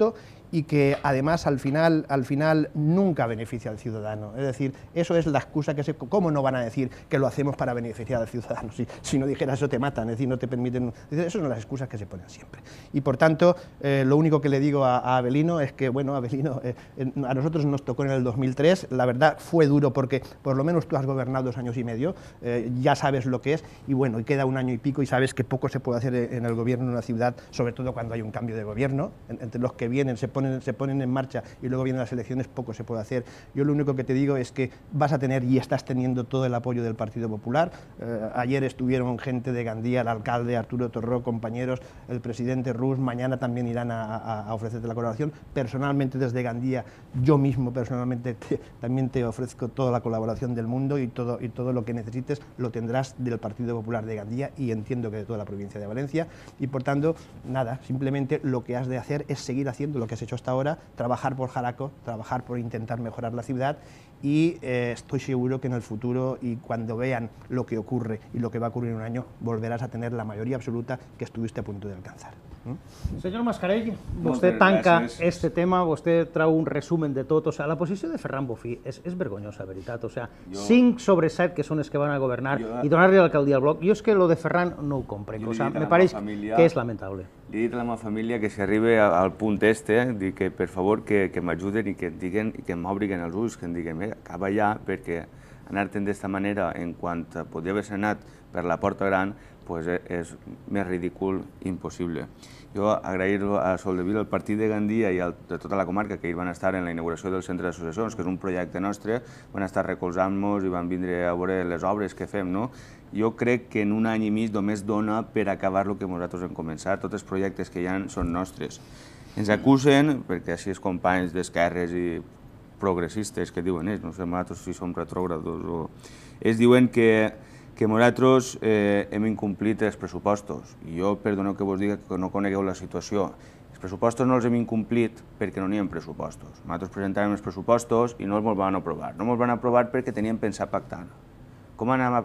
Speaker 4: y que además al final nunca beneficia al ciudadano. Es decir, eso es la excusa ¿cómo no van a decir que lo hacemos para beneficiar al ciudadano? Si no dijeras eso te matan, es decir, no te permiten... Esas son las excusas que se ponen siempre. Y por tanto, lo único que le digo a Avelino es que, bueno, Avelino, a nosotros nos tocó en el 2003, la verdad fue duro porque por lo menos tú has gobernado 2 años y medio, ya sabes lo que es, y bueno, y queda 1 año y pico y sabes que poco se puede hacer en el gobierno de una ciudad, sobre todo cuando hay un cambio de gobierno, entre los que vienen, se ponen en marcha y luego vienen las elecciones, poco se puede hacer. Yo lo único que te digo es que vas a tener y estás teniendo todo el apoyo del Partido Popular. Ayer estuvieron gente de Gandía, el alcalde Arturo Torró, compañeros, el presidente Rus, mañana también irán a ofrecerte la colaboración. Personalmente desde Gandía, yo mismo personalmente también te ofrezco toda la colaboración del mundo y todo lo que necesites lo tendrás del Partido Popular de Gandía y entiendo que de toda la provincia de Valencia, y por tanto, nada, simplemente lo que has de hacer es seguir haciendo lo que has hecho hasta ahora, trabajar por Jaraco, trabajar por intentar mejorar la ciudad, y estoy seguro que en el futuro y cuando vean lo que ocurre y lo que va a ocurrir en un año, volverás a tener la mayoría absoluta que estuviste a punto de alcanzar.
Speaker 2: Senyor Mascarell, vostè tanca este tema, vostè trau un resumen de tot, o sea, la posició de Ferran Bofí és vergonyosa, veritat, o sea, 5 sobre 7 que són els que van a governar i donar-li l'alcaldia al bloc, jo és que lo de Ferran no ho comprenc, o sea, me pareix que és lamentable.
Speaker 3: Li he dit a la meva família que si arriba al punt este, que per favor que m'ajuden i que em diguen i que m'obriguen els ulls, que em diguen, acaba ja, perquè anar-te'n d'esta manera en quant podria haver anat per la porta gran, pues és més ridícul impossible. Jo agrair a Soldevila, al partit de Gandia i de tota la comarca que hi van estar en la inauguració del centre d'associacions, que és un projecte nostre, van estar recolzant-nos i van vindre a veure les obres que fem, no? Jo crec que en 1 any i mig només dona per acabar el que nosaltres hem començat. Tots els projectes que hi ha són nostres. Ens acusen, perquè així els companys d'esquerres i progressistes que diuen ells, no sé nosaltres si som retrògrados o... Ells diuen que nosaltres hem incomplit els pressupostos. I jo, perdoneu que vos digui que no conegueu la situació. Els pressupostos no els hem incomplit perquè no n'hi ha pressupostos. Nosaltres presentàvem els pressupostos i no els van aprovar. No els van aprovar perquè teníem pensat pactar. Com anem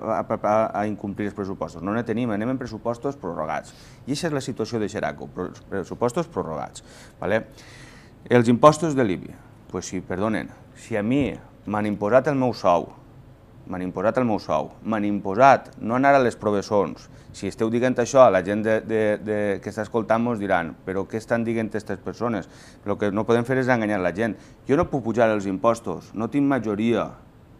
Speaker 3: a incomplir els pressupostos? No ne tenim, anem en pressupostos prorrogats. I aquesta és la situació de Xeraco, pressupostos prorrogats. Els impostos de l'IBI, doncs sí, perdonen, si a mi m'han imposat el meu sou, m'han imposat no anar a les professons. Si esteu dient això, la gent que està escoltant ens diran però què estan dient aquestes persones? El que no podem fer és enganyar la gent. Jo no puc pujar els impostos, no tinc majoria.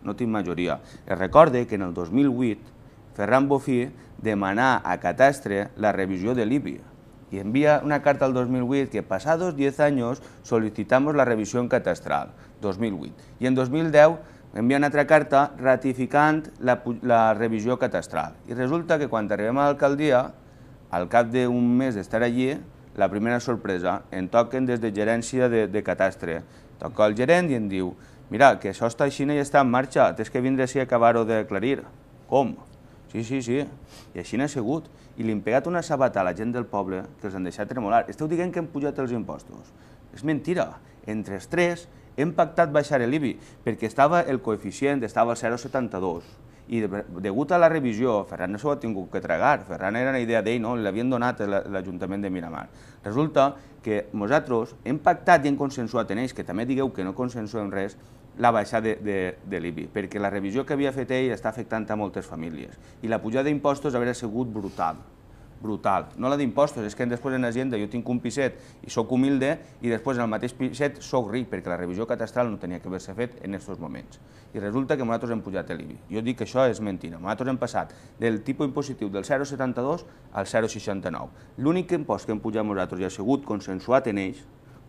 Speaker 3: Es recorde que en el 2008 Ferran Bofí demanà a Catastre la revisió de l'IBI y envía una carta al 2008 que pasados 10 años solicitamos la revisión catastral, 2008. Y en 2010 envia una altra carta ratificant la revisió catastral. I resulta que quan arribem a l'alcaldia, al cap d'un mes d'estar allí, la primera sorpresa, en toquen des de gerència de Catastre. Toca el gerent i em diu, mira, que això està així i està en marxa, tens que vindre així a acabar-ho d'aclarir. Com? Sí, i així n'ha sigut. I li han pegat una sabata a la gent del poble que els han deixat tremolar. Esteu dient que han pujat els impostos. És mentira. Entre els tres hem pactat baixar l'IBI perquè estava el coeficient, estava al 0,72 i degut a la revisió, Ferran no s'ho ha tingut que tragar, Ferran era una idea d'ell, l'havien donat a l'Ajuntament de Miramar. Resulta que nosaltres hem pactat i hem consensuat en ells, que també digueu que no consensuem res, la baixada de l'IBI, perquè la revisió que havia fet ell està afectant a moltes famílies i la pujada d'impostos hauria sigut brutal. No la d'impostos, és que després en Agenda jo tinc un piset i soc humilde i després en el mateix piset soc ric perquè la revisió catastral no tenia que haver-se fet en aquests moments. I resulta que nosaltres hem pujat l'IBI. Jo dic que això és mentida. Nosaltres hem passat del tipus impositiu del 0,72 al 0,69. L'únic impost que hem pujat nosaltres i ha sigut consensuat en ells,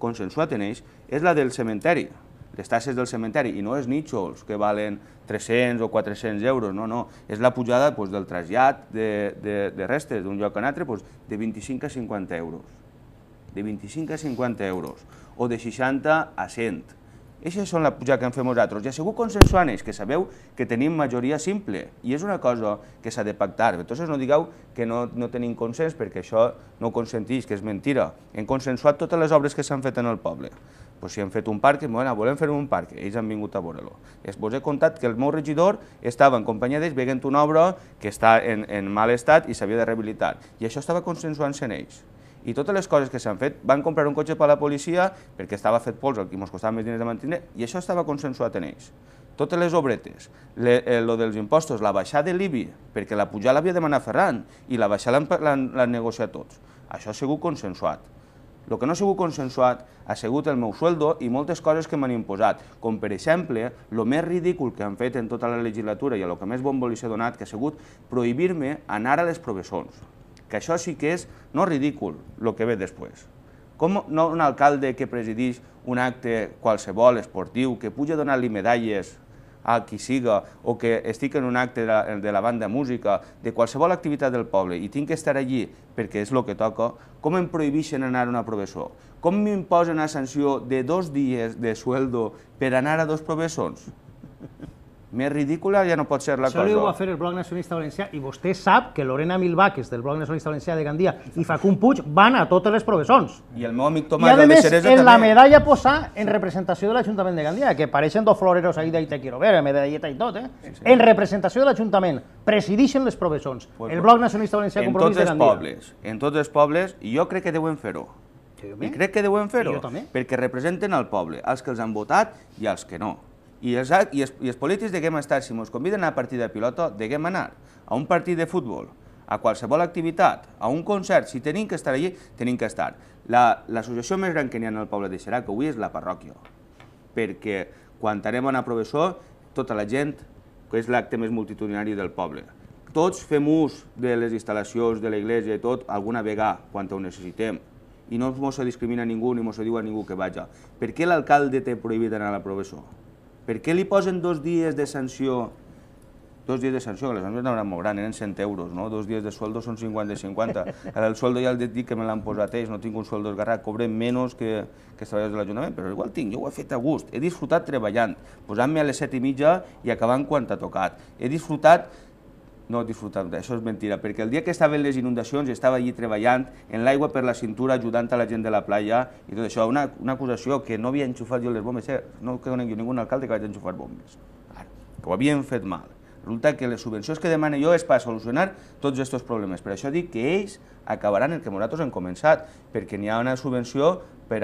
Speaker 3: és la del cementeri. Les taxes del cementeri, i no els nítxols que valen 300 o 400 euros, no, és la pujada del trasllat de restes d'un lloc a un altre de 25 a 50 euros. De 25 a 50 euros, o de 60 a 100. Aquesta és la pujada que hem fet nosaltres. I ha sigut consensuant ells, que sabeu que tenim majoria simple, i és una cosa que s'ha de pactar. Entonces no digueu que no tenim consens, perquè això no ho consenteix, que és mentira. Hem consensuat totes les obres que s'han fet en el poble. Si hem fet un parc, volem fer un parc, ells han vingut a veure-lo. Vos he contat que el meu regidor estava en companyia d'ells veient una obra que està en mal estat i s'havia de rehabilitar. I això estava consensuant-se en ells. I totes les coses que s'han fet, van comprar un cotxe per a la policia perquè estava fet pols i ens costava més diners de mantenir, i això estava consensuat en ells. Totes les obretes, lo dels impostos, la baixada de l'IBI, perquè la pujada l'havia de demanar Ferran, i la baixada l'han negociat tots. Això ha sigut consensuat. El que no ha sigut consensuat ha sigut el meu sueldo i moltes coses que m'han imposat, com per exemple, el més ridícul que han fet en tota la legislatura i el que més bombo li s'ha donat, que ha sigut prohibir-me anar a les professons. Que això sí que és no ridícul, el que ve després. Com no un alcalde que presideix un acte qualsevol esportiu, que puja a donar-li medalles a qui siga, o que estic en un acte de la banda de música, de qualsevol activitat del poble, i tinc que estar allí perquè és el que toca, com em prohibeixen anar a una professó? Com m'imposen una sanció de 2 dies de sueldo per anar a 2 professors? Més ridícula ja no pot ser la cosa.
Speaker 2: Això ho va fer el Bloc Nacionalista Valencià i vostè sap que Lorena Milbà, que és del Bloc Nacionalista Valencià de Gandia, i Facundo Puig van a totes les professons.
Speaker 3: I el meu amic
Speaker 2: I
Speaker 3: Tomàs
Speaker 2: a
Speaker 3: de
Speaker 2: més,
Speaker 3: Xeresa
Speaker 2: en
Speaker 3: també.
Speaker 2: la medalla posa en representació de l'Ajuntament de Gandia, que pareixen dos floreros ahí de te quiero ver, medalleta i tot, en representació de l'Ajuntament, presidixen les professons. El Bloc Nacionalista Valencià Compromís de Gandia.
Speaker 3: En tots els pobles, i jo crec que deuen fer-ho. I crec que deuen fer-ho, perquè representen el poble, els que els han votat i els que no. I els polítics deguem estar, si ens conviden a una partida de pilota, deguem anar a un partit de futbol, a qualsevol activitat, a un concert, si tenim que estar allí, tenim que estar. L'associació més gran que n'hi ha en el poble de Xeraco avui és la parròquia, perquè quan anem a una professó, tota la gent, que és l'acte més multitudinari del poble, tots fem ús de les instal·lacions de l'església i tot alguna vegada quan ho necessitem, i no ens discrimina ningú ni ens diu a ningú que vagi. Per què l'alcalde té prohibit anar a la professó? Per què li posen 2 dies de sanció? 2 dies de sanció, que les sancions no eren molt grans, eren 100 euros, no? 2 dies de sueldo són 50 i 50. El sueldo ja el dic que me l'han posat ells, no tinc un sueldo esgarrat, cobrem menys que els treballadors de l'Ajuntament, però igual tinc, jo ho he fet a gust, he disfrutat treballant, posant-me a les 7:30 i acabant quan t'ha tocat. He disfrutat, no he disfrutat, això és mentira, perquè el dia que estaven les inundacions i estava allí treballant, en l'aigua per la cintura, ajudant a la gent de la platja i tot això, una acusació que no havia enxufat jo les bombes, no conec jo ningú alcalde que vaig enxufar bombes, que ho havien fet mal. Resulta que les subvencions que demano jo és per solucionar tots aquests problemes. Per això dic que ells acabaran el que nosaltres hem començat, perquè n'hi ha una subvenció per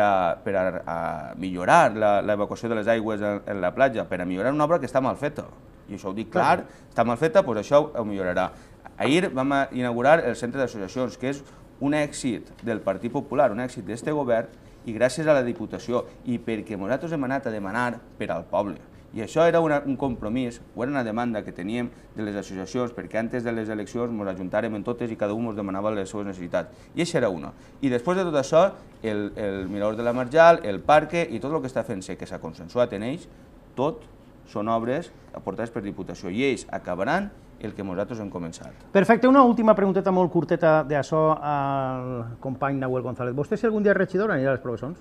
Speaker 3: a millorar l'evacuació de les aigües en la platja, per a millorar una obra que està mal feta. I això ho dic clar, està mal feta, doncs això ho millorarà. Ahir vam inaugurar el centre d'associacions, que és un èxit del Partit Popular, un èxit d'aquest govern, i gràcies a la Diputació, i perquè nosaltres hem anat a demanar per al poble. I això era un compromís, o era una demanda que teníem de les associacions, perquè antes de les eleccions ens ajuntàrem en totes i cada un ens demanava les seves necessitats. I això era una. I després de tot això, el Mirador de la Marjal, el parque i tot el que està fent-se, que s'ha consensuat en ells, tot són obres aportades per Diputació. I ells acabaran el que nosaltres hem començat.
Speaker 2: Perfecte, una última pregunteta molt curteta d'això al company Nahuel González. Vostè, si algun dia és regidor, anirà a les professons?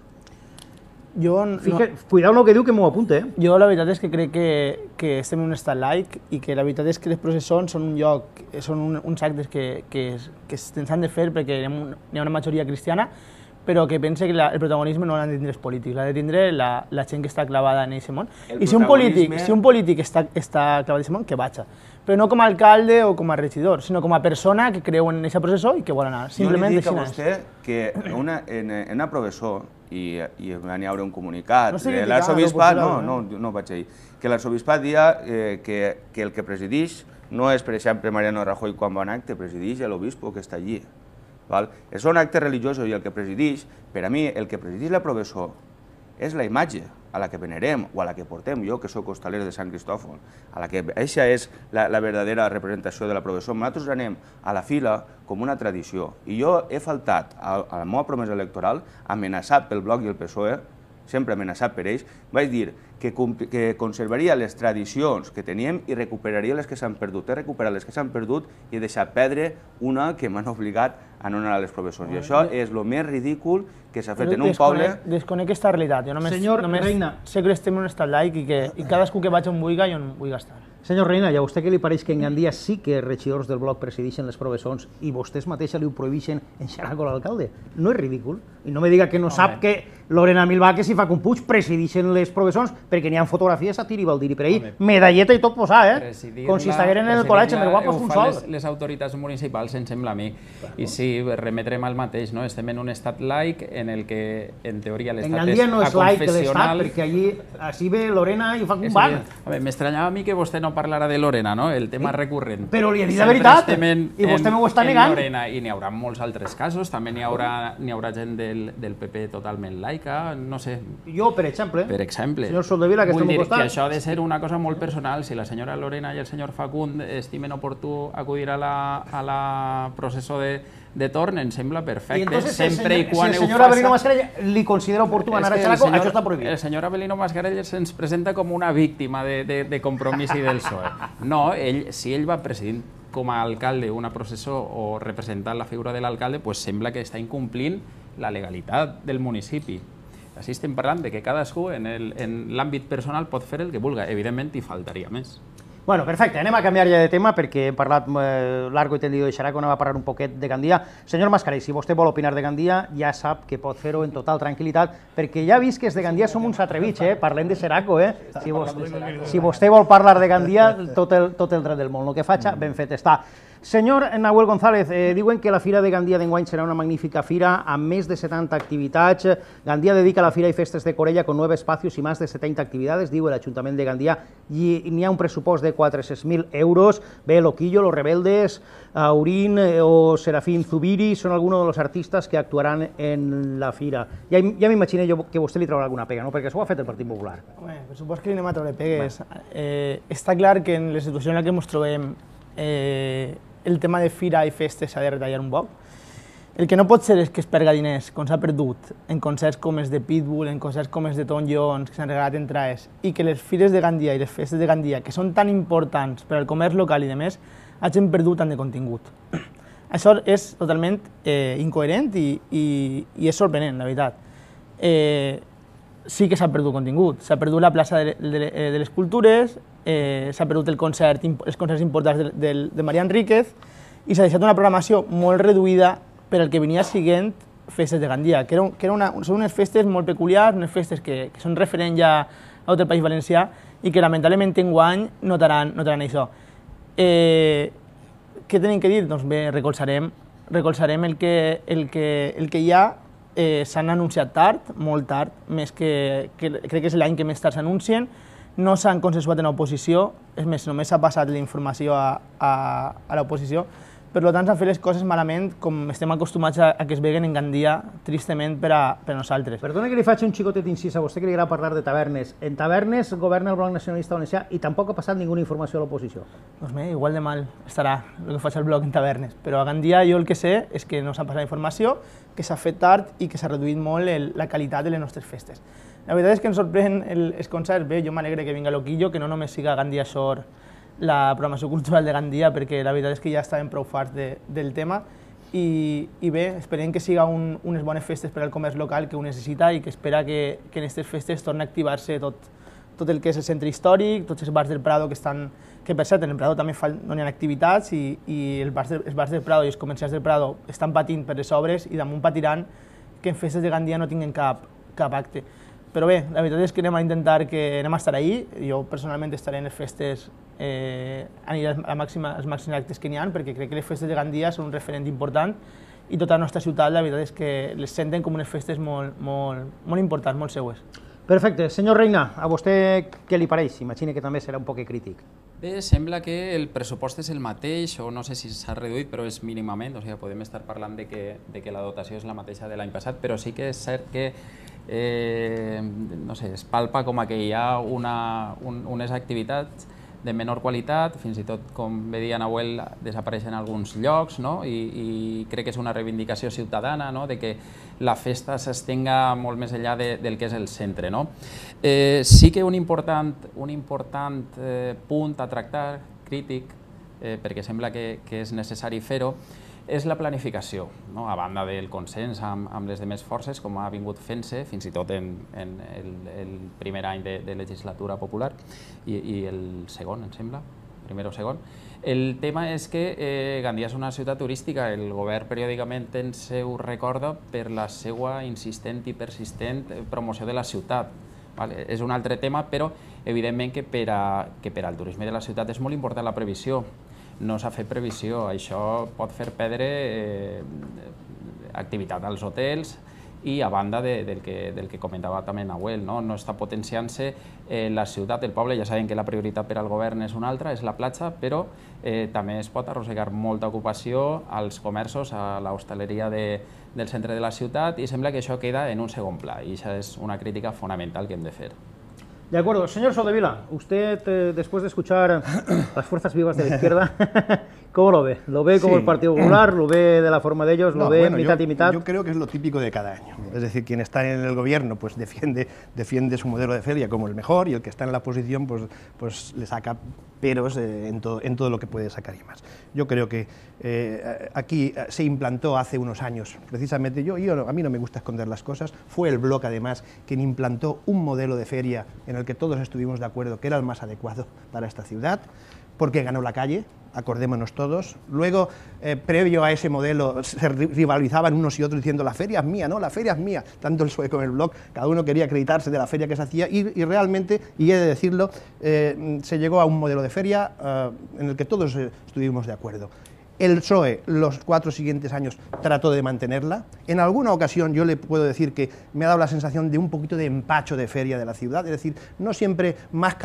Speaker 2: Cuidao el que diu, que m'ho apunte.
Speaker 6: Jo la veritat és que crec que estem en un estat laic i que la veritat és que les processons són un lloc, són uns actes que s'han de fer perquè hi ha una majoria cristiana, però que pense que el protagonisme no l'han de tindre els polítics, l'ha de tindre la gent que està clavada en aquest món. I si un polític està clavat en aquest món, que vaig. Però no com a alcalde o com a regidor, sinó com a persona que creu en aquesta processó i que vol anar.
Speaker 3: Jo li dic a vostè que en una professó, i n'hi haurà un comunicat, l'arxobispat, no vaig ahir, que l'arxobispat dia que el que presideix no és, per exemple, Mariano Rajoy quan va en acte, presideix l'obispo que està allí. Són actes religiosos i el que presideix, per a mi, el que presideix la professó és la imatge a la que venerem o a la que portem, jo que soc hostaler de Sant Cristòfol, a la que aquesta és la verdadera representació de la professó. Nosaltres anem a la fila com una tradició i jo he faltat a la meva promesa electoral, amenaçat pel Bloc i el PSOE, sempre amenaçat per ells, vaig dir que conservaria les tradicions que teníem i recuperaria les que s'han perdut. He recuperat les que s'han perdut i he deixat perdre una que m'han obligat a no anar a les professors. I això és el més ridícul que s'ha fet en un poble...
Speaker 6: Desconec aquesta realitat. Jo només sé que estem en un estat laic i cadascú que vaig on vulgui i on vulgui estar.
Speaker 2: Senyor Reina, i a vostè què li pareix que en Gandia sí que els regidors del Bloc presideixen les professons i vostès mateixes li ho prohibeixen en Xeraco l'alcalde? No és ridícul? I no me diga que no sap que Lorena Milbà, que si fa com Puig, presidixen les professors, perquè n'hi ha fotografies a tiri, vol dir, per ahir, medalleta i tot posar, com si estigueren en el col·legi, més guapos que un sol.
Speaker 5: Les autoritats municipals, em sembla a mi. I sí, remetrem al mateix, no? Estem en un estat laic en el que, en teoria, l'estat és aconfessional. En Gandia no és laic l'estat, perquè allí, així ve Lorena i fa com van. M'estranyava a mi que vostè no parlara de Lorena, no? El tema recurrent.
Speaker 2: Però li he dit la veritat, i vostè m'ho està negant.
Speaker 5: I n'hi haurà molts altres casos, també n'hi haurà gent del PP totalment laica, no sé.
Speaker 2: Jo, per exemple.
Speaker 5: Per exemple.
Speaker 2: Senyor Soldevila, que estem al costat.
Speaker 5: Vull dir que això ha de ser una cosa molt personal. Si la senyora Lorena i el senyor Facund estimen oportú acudir a la processó de torn, em sembla perfecte, sempre i quan ho faci...
Speaker 2: Si el senyor Avelino Mascarell li considera oportú anar a Xeraco, això està prohibit.
Speaker 5: El senyor Avelino Mascarell se'ns presenta com una víctima de Compromís i del PSOE. No, si ell va presidint com a alcalde una processó o representant la figura de l'alcalde, doncs sembla que està incomplint la legalitat del municipi. Així estem parlant de que cadascú en l'àmbit personal pot fer el que vulgui, evidentment hi faltaria més.
Speaker 2: Bueno, perfecte, anem a canviar ja de tema perquè hem parlat largo i tendido de Xeraco, anem a parlar un poquet de Gandia. Senyor Mascarell, si vostè vol opinar de Gandia, ja sap que pot fer-ho en total tranquil·litat, perquè ja vist que els de Gandia som uns atrevits, parlem de Xeraco, Si vostè vol parlar de Gandia, tot el dret del món, el que faig, ben fet està. Senyor Nahuel González, diuen que la Fira de Gandia d'enguany serà una magnífica fira amb més de 70 activitats. Gandia dedica la Fira y Festes de Corella con 9 espacios y más de 70 actividades, diu el Ayuntament de Gandia, i n'hi ha un pressupost de 400.000 euros. Bé, Loquillo, Los Rebeldes, Aurín o Serafín Zubiri són alguns dels artistes que actuaran en la fira. Ja m'imagino jo que vostè li traurà alguna pega, no? Perquè això ho ha fet el Partit Popular.
Speaker 6: Home, per supost que li anem a treure pegues. Està clar que en la situació en la que ens trobem el tema de fira i festes s'ha de retallar un poc. El que no pot ser és que es perga diners, com s'ha perdut, en concerts com els de Pitbull, en concerts com els de Tom Jones, que s'han regalat entrades, i que les fires de Gandia i les festes de Gandia, que són tan importants per al comerç local i demés, hagin perdut tant de contingut. Això és totalment incoherent i és sorprenent, la veritat. Sí que s'ha perdut contingut, s'ha perdut la plaça de les Cultures, s'ha perdut els concerts importants de María Enríquez i s'ha deixat una programació molt reduïda per al que venia siguent festes de Gandia, que són unes festes molt peculiars, unes festes que són referent ja a tot el País Valencià i que lamentablement enguany notaran això. Què tenim que dir? Doncs bé, recolzarem el que hi ha. S'han anunciat tard, molt tard, crec que és l'any que més tard s'anuncien, no s'han consensuat en l'oposició, és més, només s'ha passat la informació a l'oposició, per tant s'han fet les coses malament com estem acostumats a que es veguen en Gandia, tristament per a nosaltres.
Speaker 2: Perdona que li faig un xicotet incís a vostè que li agrada parlar de tavernes. En tavernes governa el Bloc Nacionalista Valencià i tampoc ha passat ninguna informació a l'oposició.
Speaker 6: Doncs bé, igual de mal estarà el que faig el Bloc en tavernes, però a Gandia jo el que sé és que no s'ha passat informació, que s'ha fet tard i que s'ha reduït molt la qualitat de les nostres festes. La veritat és que ens sorprèn els concerts. Bé, jo m'alegre que vinga Loquillo, que no només siga Gandia Shore la programació cultural de Gandia, perquè la veritat és que ja estàvem prou farts del tema i bé, esperem que siga unes bones festes per al comerç local que ho necessita i que espera que en aquestes festes torni a activar-se tot el que és el centre històric, tots els bars del Prado que per cert, en el Prado també no hi ha activitats i els bars del Prado i els comerciants del Prado estan patint per les obres i damunt patiran que en festes de Gandia no tinguin cap acte. Però bé, la veritat és que anem a estar ahí. Jo personalment estaré en les festes, aniré als màxims actes que n'hi ha, perquè crec que les festes de Gandia són un referent important i tota la nostra ciutat, la veritat és que les senten com unes festes molt importants, molt seues.
Speaker 2: Perfecte. Senyor Reina, a vostè què li pareix? Imagina que també serà un poc crític.
Speaker 5: Bé, sembla que el pressupost és el mateix, o no sé si s'ha reduït, però és mínimament, o sigui, podem estar parlant de que la dotació és la mateixa de l'any passat, però sí que és cert que no sé, es palpa com que hi ha unes activitats de menor qualitat, fins i tot, com bé deia Nahuel, desapareixen alguns llocs, no? I crec que és una reivindicació ciutadana, no? De que la festa s'estenga molt més enllà del que és el centre, no? Sí que un important punt a tractar, crític, perquè sembla que és necessari fer-ho, és la planificació, no? A banda del consens amb les demés forces, com ha vingut fent-se, fins i tot en el primer any de legislatura popular i el segon, em sembla, primer o segon. El tema és que Gandia és una ciutat turística, el govern periòdicament ens ho recorda per la seva insistent i persistent promoció de la ciutat. Vale? És un altre tema, però evidentment que per al turisme de la ciutat és molt important la previsió. No s'ha fet previsió, això pot fer perdre activitat als hotels, i a banda del que comentava també Nahuel, no està potenciant-se la ciutat, el poble. Ja sabem que la prioritat per al govern és una altra, és la platja, però també es pot arrossegar molta ocupació als comerços, a l'hostaleria del centre de la ciutat, i sembla que això queda en un segon pla, i això és una crítica fonamental que hem de fer.
Speaker 2: De acuerdo. Señor Soldevila, usted, después de escuchar las fuerzas vivas de la izquierda, ¿cómo lo ve? ¿Lo ve como el Partido Popular? ¿Lo ve de la forma de ellos? ¿Lo ve mitad y mitad?
Speaker 4: Yo creo que es lo típico de cada año. Es decir, quien está en el gobierno pues defiende su modelo de feria como el mejor, y el que está en la oposición pues le saca peros en todo lo que puede sacar y más. Yo creo que aquí se implantó hace unos años, precisamente, a mí no me gusta esconder las cosas, fue el Bloc además quien implantó un modelo de feria en el que todos estuvimos de acuerdo que era el más adecuado para esta ciudad, porque ganó la calle, acordémonos todos. Luego, previo a ese modelo, se rivalizaban unos y otros diciendo la feria es mía, no, la feria es mía, tanto el PSOE como el Bloc, cada uno quería acreditarse de la feria que se hacía, y realmente, y he de decirlo, se llegó a un modelo de feria en el que todos estuvimos de acuerdo. El PSOE, los 4 siguientes años, trató de mantenerla. En alguna ocasión yo le puedo decir que me ha dado la sensación de un poquito de empacho de feria de la ciudad, es decir, no siempre más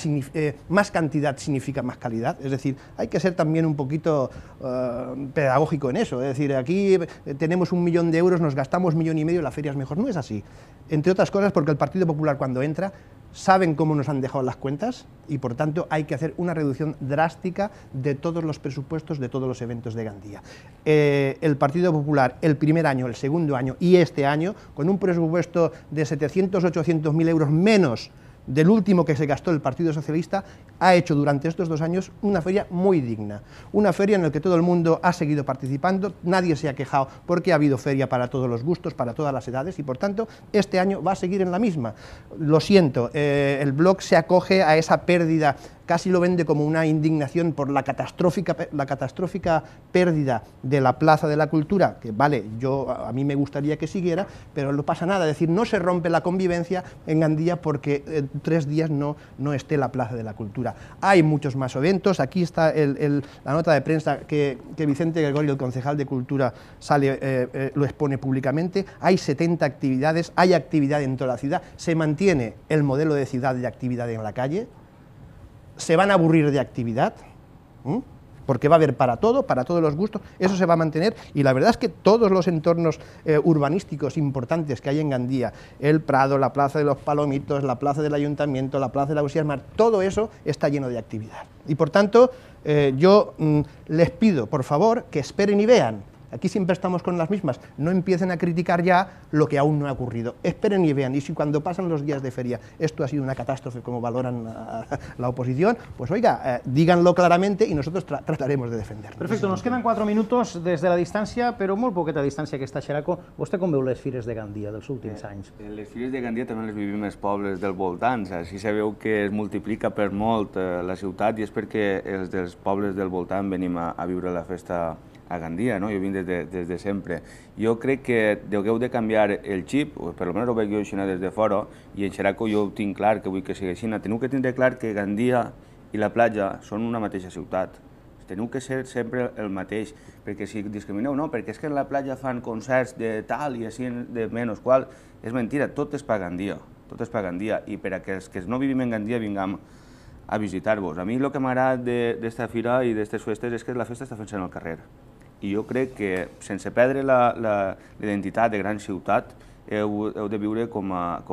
Speaker 4: cantidad significa más calidad, es decir, hay que ser también un poquito pedagógico en eso, es decir, aquí tenemos 1 millón de euros, nos gastamos 1,5 millones, la feria es mejor, no es así. Entre otras cosas porque el Partido Popular cuando entra saben cómo nos han dejado las cuentas y por tanto hay que hacer una reducción drástica de todos los presupuestos de todos los eventos de Gandía. El Partido Popular el primer año, el segundo año y este año, con un presupuesto de 700 o 800 mil euros menos del último que se gastó el Partido Socialista, ha hecho durante estos 2 años una feria muy digna, una feria en la que todo el mundo ha seguido participando, nadie se ha quejado porque ha habido feria para todos los gustos, para todas las edades, y por tanto este año va a seguir en la misma. Lo siento, el Bloc se acoge a esa pérdida, casi lo vende como una indignación por la catastrófica pérdida de la Plaza de la Cultura, que vale, a mí me gustaría que siguiera, pero no pasa nada, es decir, no se rompe la convivencia en Gandía porque 3 días no esté la Plaza de la Cultura. Hay muchos más eventos, aquí está la nota de prensa que Vicente Gregorio, el concejal de Cultura, lo expone públicamente. Hay 70 actividades, hay actividad en toda la ciudad, se mantiene el modelo de ciudad de actividad en la calle. Se van a aburrir de actividad, porque va a haber para todos los gustos, eso se va a mantener, y la verdad es que todos los entornos urbanísticos importantes que hay en Gandía, el Prado, la Plaza de los Palomitos, la Plaza del Ayuntamiento, la Plaza de la Auxiliar Mar, todo eso está lleno de actividad. Y por tanto, yo les pido, por favor, que esperen y vean. Aquí siempre estamos con las mismas, no empiecen a criticar ya lo que aún no ha ocurrido, esperen y vean, y si cuando pasan los días de feria esto ha sido una catástrofe como valoran la oposición, pues oiga, díganlo claramente y nosotros trataremos de defenderlo.
Speaker 2: Perfecto, nos quedan 4 minutos desde la distància, però molt poqueta distància que està Xeraco. Vostè com veu les fires de Gandia dels últims anys?
Speaker 3: Les fires de Gandia també les vivim els pobles del voltant, així sabeu que es multiplica per molt la ciutat, i és perquè els dels pobles del voltant venim a viure la festa a Gandia, no? Jo vinc des de sempre. Jo crec que hagueu de canviar el xip, o per almenys ho veig jo així des de fora, i en Xeraco jo ho tinc clar que vull que sigui així. Teniu que tindre clar que Gandia i la platja són una mateixa ciutat. Teniu que ser sempre el mateix, perquè si discrimineu, no, perquè és que en la platja fan concerts de tal i així de menys qual, és mentira, tot és per Gandia, i per a que els que no vivim en Gandia vinguem a visitar-vos. A mi el que m'agrada d'esta fira i d'aquestes festes és que la festa està fent-se en el carrer. I jo crec que, sense perdre la identitat de gran ciutat, heu de viure com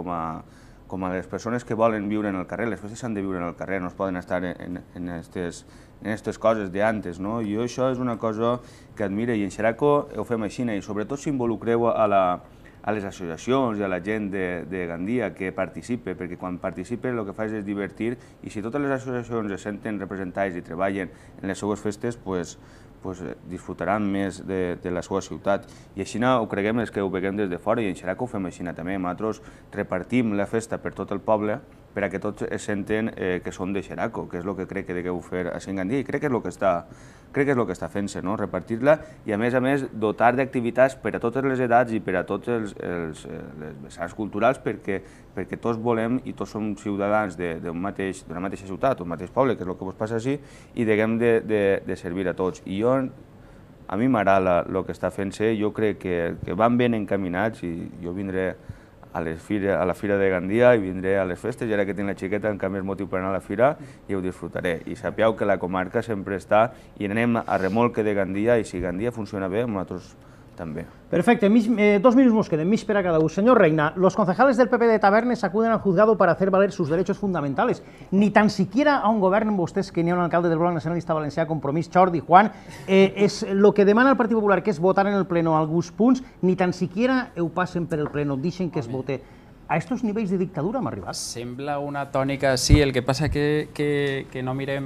Speaker 3: a les persones que volen viure en el carrer. Les festes s'han de viure en el carrer, no es poden estar en aquestes coses d'antes. I això és una cosa que admiro, i en Xeraco ho fem així, i sobretot si involucreu a les associacions i a la gent de Gandia que participa, perquè quan participa el que fa és divertir, i si totes les associacions es senten representades i treballen en les seues festes, disfrutaran més de la seva ciutat. I així ho creguem els que ho veiem des de fora, i en Xeraco ho fem així també. Nosaltres repartim la festa per tot el poble, per a que tots es senten que són de Xeraco, que és el que crec que degueu fer a Gandia, i crec que és el que està fent-se, repartir-la i a més dotar d'activitats per a totes les edats i per a tots els vessants culturals perquè tots volem i tots som ciutadans d'una mateixa ciutat, d'un mateix poble, que és el que vos passa així, i deguem de servir a tots. I a mi m'agrada el que està fent-se, jo crec que van ben encaminats i jo vindré a la Fira de Gandia i vindré a les festes, i ara que tinc la xiqueta encara més motiu per anar a la Fira i ho disfrutaré. I sapeu que la comarca sempre està i anem a remolque de Gandia i si Gandia funciona bé, nosaltres també.
Speaker 2: Perfecte, 2 minutos nos queden, mig per a cada uno. Señor Reina, los concejales del PP de Tabernes acuden al juzgado para hacer valer sus derechos fundamentales. Ni tan siquiera a un gobierno, ustedes que ni a un alcalde del Bloc Nacionalista Valencià, Compromís, Jordi, Juan, es lo que demana el Partit Popular, que es votar en el pleno alguns punts, ni tan siquiera ho passen per el pleno, deixen que es vote. A estos nivells de dictadura hem arribat?
Speaker 5: Sembla una tònica, sí, el que passa que no mirem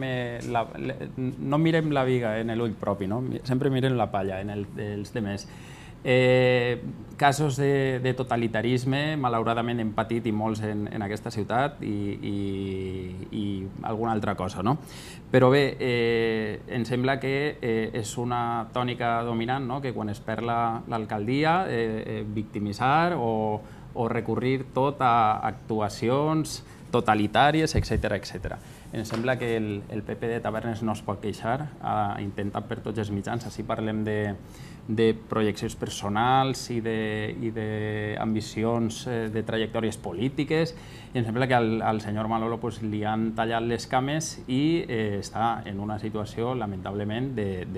Speaker 5: la viga en l'ull propi, sempre mirem la palla en els demés. Casos de totalitarisme, malauradament hem patit i molts en aquesta ciutat i alguna altra cosa. Però bé, em sembla que és una tònica dominant, que quan es perd l'alcaldia, victimitzar o recurrir tot a actuacions totalitàries, etc. Em sembla que el PP de Tavernes no es pot queixar, ha intentat per tots els mitjans, així parlem de projeccions personals i d'ambicions de trajectòries polítiques, i em sembla que al senyor Manolo li han tallat les cames i està en una situació, lamentablement,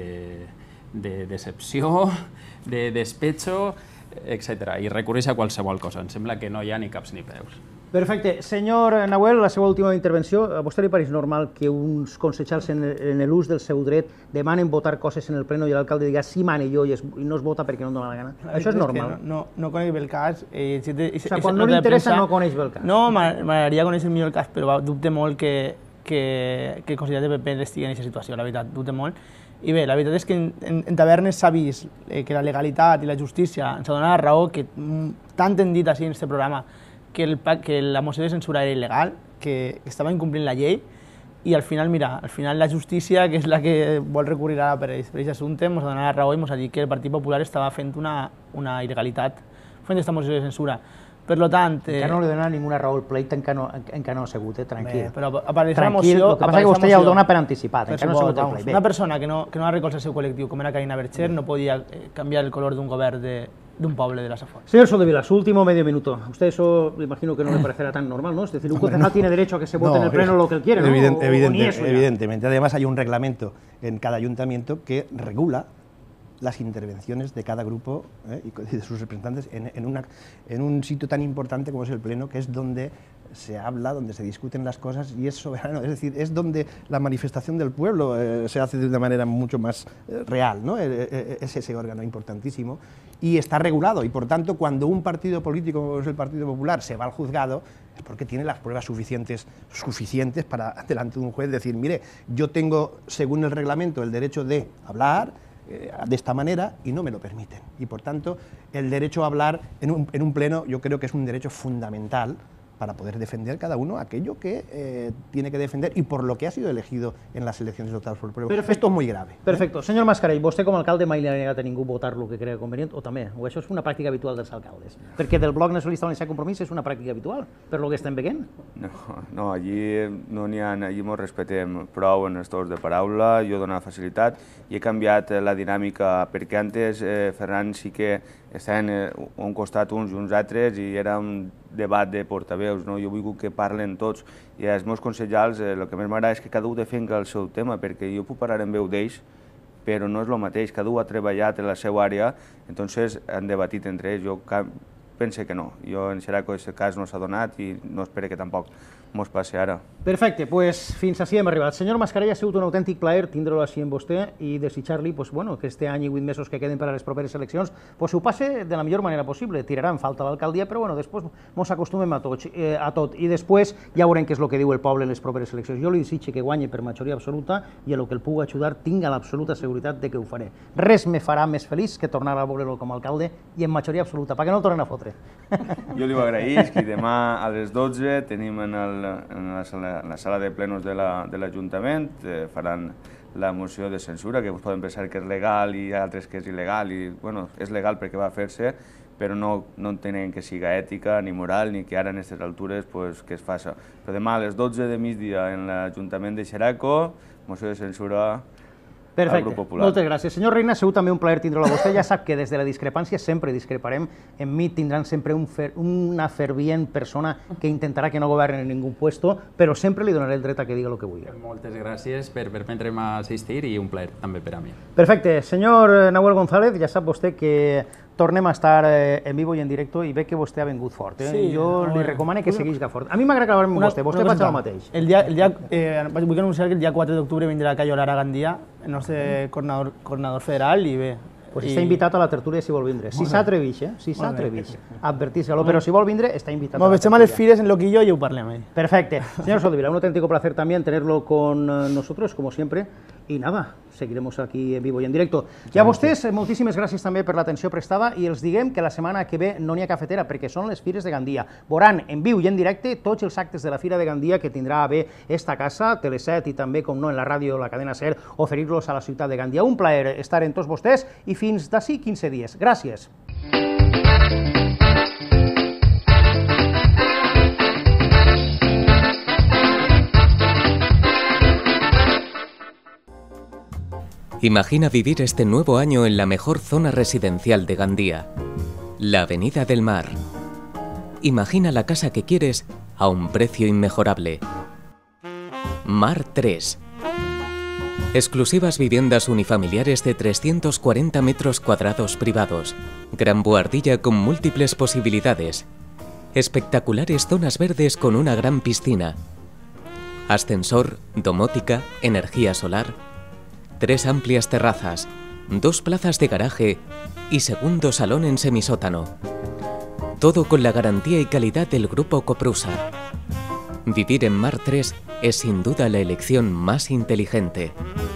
Speaker 5: de decepció, de despecho, etc. I recurreix a qualsevol cosa. Em sembla que no hi ha ni caps ni peus.
Speaker 2: Perfecte. Senyor Nahuel, la seva última intervenció. A vostè li pareix normal que uns consellers en l'ús del seu dret demanen votar coses en el pleno i l'alcalde diga sí mane jo i no es vota perquè no em dóna la gana? Això és normal?
Speaker 6: No conec bé el cas. O sigui,
Speaker 2: quan no li interessa no coneix bé el cas.
Speaker 6: No, m'agradaria conèixer millor el cas, però dubte molt que el conseller de PP estigui en aquesta situació, la veritat, dubte molt. I bé, la veritat és que en Tavernes s'ha vist que la legalitat i la justícia ens ha donat la raó, que tant hem dit així en aquest programa, que la moció de censura era il·legal, que estava incomplint la llei, i al final, mira, la justícia, que és la que vol recurrir ara per aquest assumpte, ens ha donat la raó i ens ha dit que el Partit Popular estava fent una il·legalitat fent aquesta moció de censura. Per tant...
Speaker 2: Encara no li dona ninguna raó al pleit, encara no ha sigut, tranquil.
Speaker 6: Però apareix la moció...
Speaker 2: El que passa que vostè ja ho dona per anticipat, encara no ha sigut el pleit.
Speaker 6: Una persona que no ha recolzat el seu col·lectiu, com era Carina Bercher, no podia canviar el color d'un govern d'un poble de la Safor.
Speaker 2: Señor Soldevila, su último medio minuto. Usted eso, me imagino que no le parecerá tan normal, ¿no? Es decir, un concejal tiene derecho a que se vote en el pleno lo que él quiere, ¿no?
Speaker 4: Evidentemente. Además hay un reglamento en cada ayuntamiento que regula las intervenciones de cada grupo y de sus representantes en un sitio tan importante como es el Pleno, que es donde se habla, donde se discuten las cosas y es soberano, es decir, es donde la manifestación del pueblo se hace de una manera mucho más real, ¿no? Es ese órgano importantísimo y está regulado, y por tanto cuando un partido político como es el Partido Popular se va al juzgado es porque tiene las pruebas suficientes para delante de un juez decir, mire, yo tengo según el reglamento el derecho de hablar de esta manera y no me lo permiten. Y por tanto, el derecho a hablar en un pleno yo creo que es un derecho fundamental para poder defender cada uno aquello que tiene que defender y por lo que ha sido elegido en las elecciones votadas por el pueblo. Esto es muy grave.
Speaker 2: Perfecto. Senyor Mascarell, vostè com a alcalde mai li ha negat a ningú votar el que crea convenient, o també? O això és una pràctica habitual dels alcaldes? Perquè del Bloc Nacionalista Valencià Compromís és una pràctica habitual, per lo que estem veient?
Speaker 3: No, allí no n'hi ha, allí ens respetem prou en els torns de paraula, jo dono facilitat i he canviat la dinàmica, perquè antes Ferran sí que estaven a un costat uns i uns altres i era un debat de portaveus, no? Jo vull que parlen tots i als meus consellers el que més m'agrada és que cada un defenga el seu tema, perquè jo puc parlar en veu d'ells, però no és el mateix, cada un ha treballat en la seva àrea, entonces han debatit entre ells, jo penso que no, jo en Xeraco aquest cas no s'ha donat i no espero que tampoc mos passi ara.
Speaker 2: Perfecte, doncs fins així hem arribat. Senyor Mascarell, ha sigut un autèntic plaer tindre-lo així amb vostè i desitjar-li que este any i 8 mesos que queden per a les properes eleccions ho passe de la millor manera possible. Tirarà en falta l'alcaldia, però després ens acostumem a tot i després ja veurem què és el que diu el poble en les properes eleccions. Jo li desitjo que guanyi per majoria absoluta i a lo que el pugui ajudar tinga l'absoluta seguretat de que ho faré. Res me farà més feliç que tornar a veure-lo com a alcalde i en majoria absoluta, perquè no el tornen a fotre.
Speaker 3: Jo li ho agraïsc i demà a les 12 tenim en el la sala de plenos de l'Ajuntament, faran la moció de censura, que poden pensar que és legal i altres que és il·legal, i bueno, és legal perquè va fer-se, però no entenem que siga ètica ni moral, ni que ara en aquestes altures que es faci. Però demà a les 12 de migdia en l'Ajuntament de Xeraco, moció de censura al Grup Popular.
Speaker 2: Moltes gràcies. Senyor Reina, ha sigut també un plaer tindre-lo a vostè. Ja sap que des de la discrepància sempre discreparem. En mi tindran sempre una fervient persona que intentarà que no governi en ningú puesto, però sempre li donaré el dret a que diga el que vulgui.
Speaker 5: Moltes gràcies per permetre'm assistir i un plaer també per a mi.
Speaker 2: Perfecte. Senyor Nahuel González, ja sap vostè que tornem a estar en vivo i en directe i veig que vostè ha vengut fort. Jo li recomano que segueixi fort. A mi m'agrada gravar amb vostè faig el mateix.
Speaker 6: Vull anunciar que el dia 4 d'octubre vindrà Cayo Lara a Gandia, el nostre coordinador federal, i bé...
Speaker 2: Està invitat a la tertúlia si vol vindre. Si s'atreveix, si s'atreveix. Advertir-se-lo, però si vol vindre, està invitat a la tertúlia.
Speaker 6: Nos a les fires en Loquillo y ho parlem ahí.
Speaker 2: Perfecte. Señor Soldevila, un auténtico placer también tenerlo con nosotros, como siempre. Y nada, seguiremos aquí en vivo y en directo. I a vostès, moltíssimes gràcies també per l'atenció prestada i els diguem que la setmana que ve no n'hi ha cafetera perquè són les Fires de Gandia. Veuran en viu i en directe tots els actes de la Fira de Gandia que tindrà a bé esta casa, Tele7 i també, com no, en la ràdio, la cadena SER, oferir-los a la ciutat de Gandia. Un plaer estar en tots vostès i fins d'ací 15 dies. Gràcies.
Speaker 1: Imagina vivir este nuevo año en la mejor zona residencial de Gandía, la Avenida del Mar. Imagina la casa que quieres a un precio inmejorable. Mar 3. Exclusivas viviendas unifamiliares de 340 metros cuadrados privados. Gran buhardilla con múltiples posibilidades. Espectaculares zonas verdes con una gran piscina. Ascensor, domótica, energía solar. 3 amplias terrazas, 2 plazas de garaje y segundo salón en semisótano. Todo con la garantía y calidad del Grupo Coprusa. Vivir en Mar 3 es sin duda la elección más inteligente.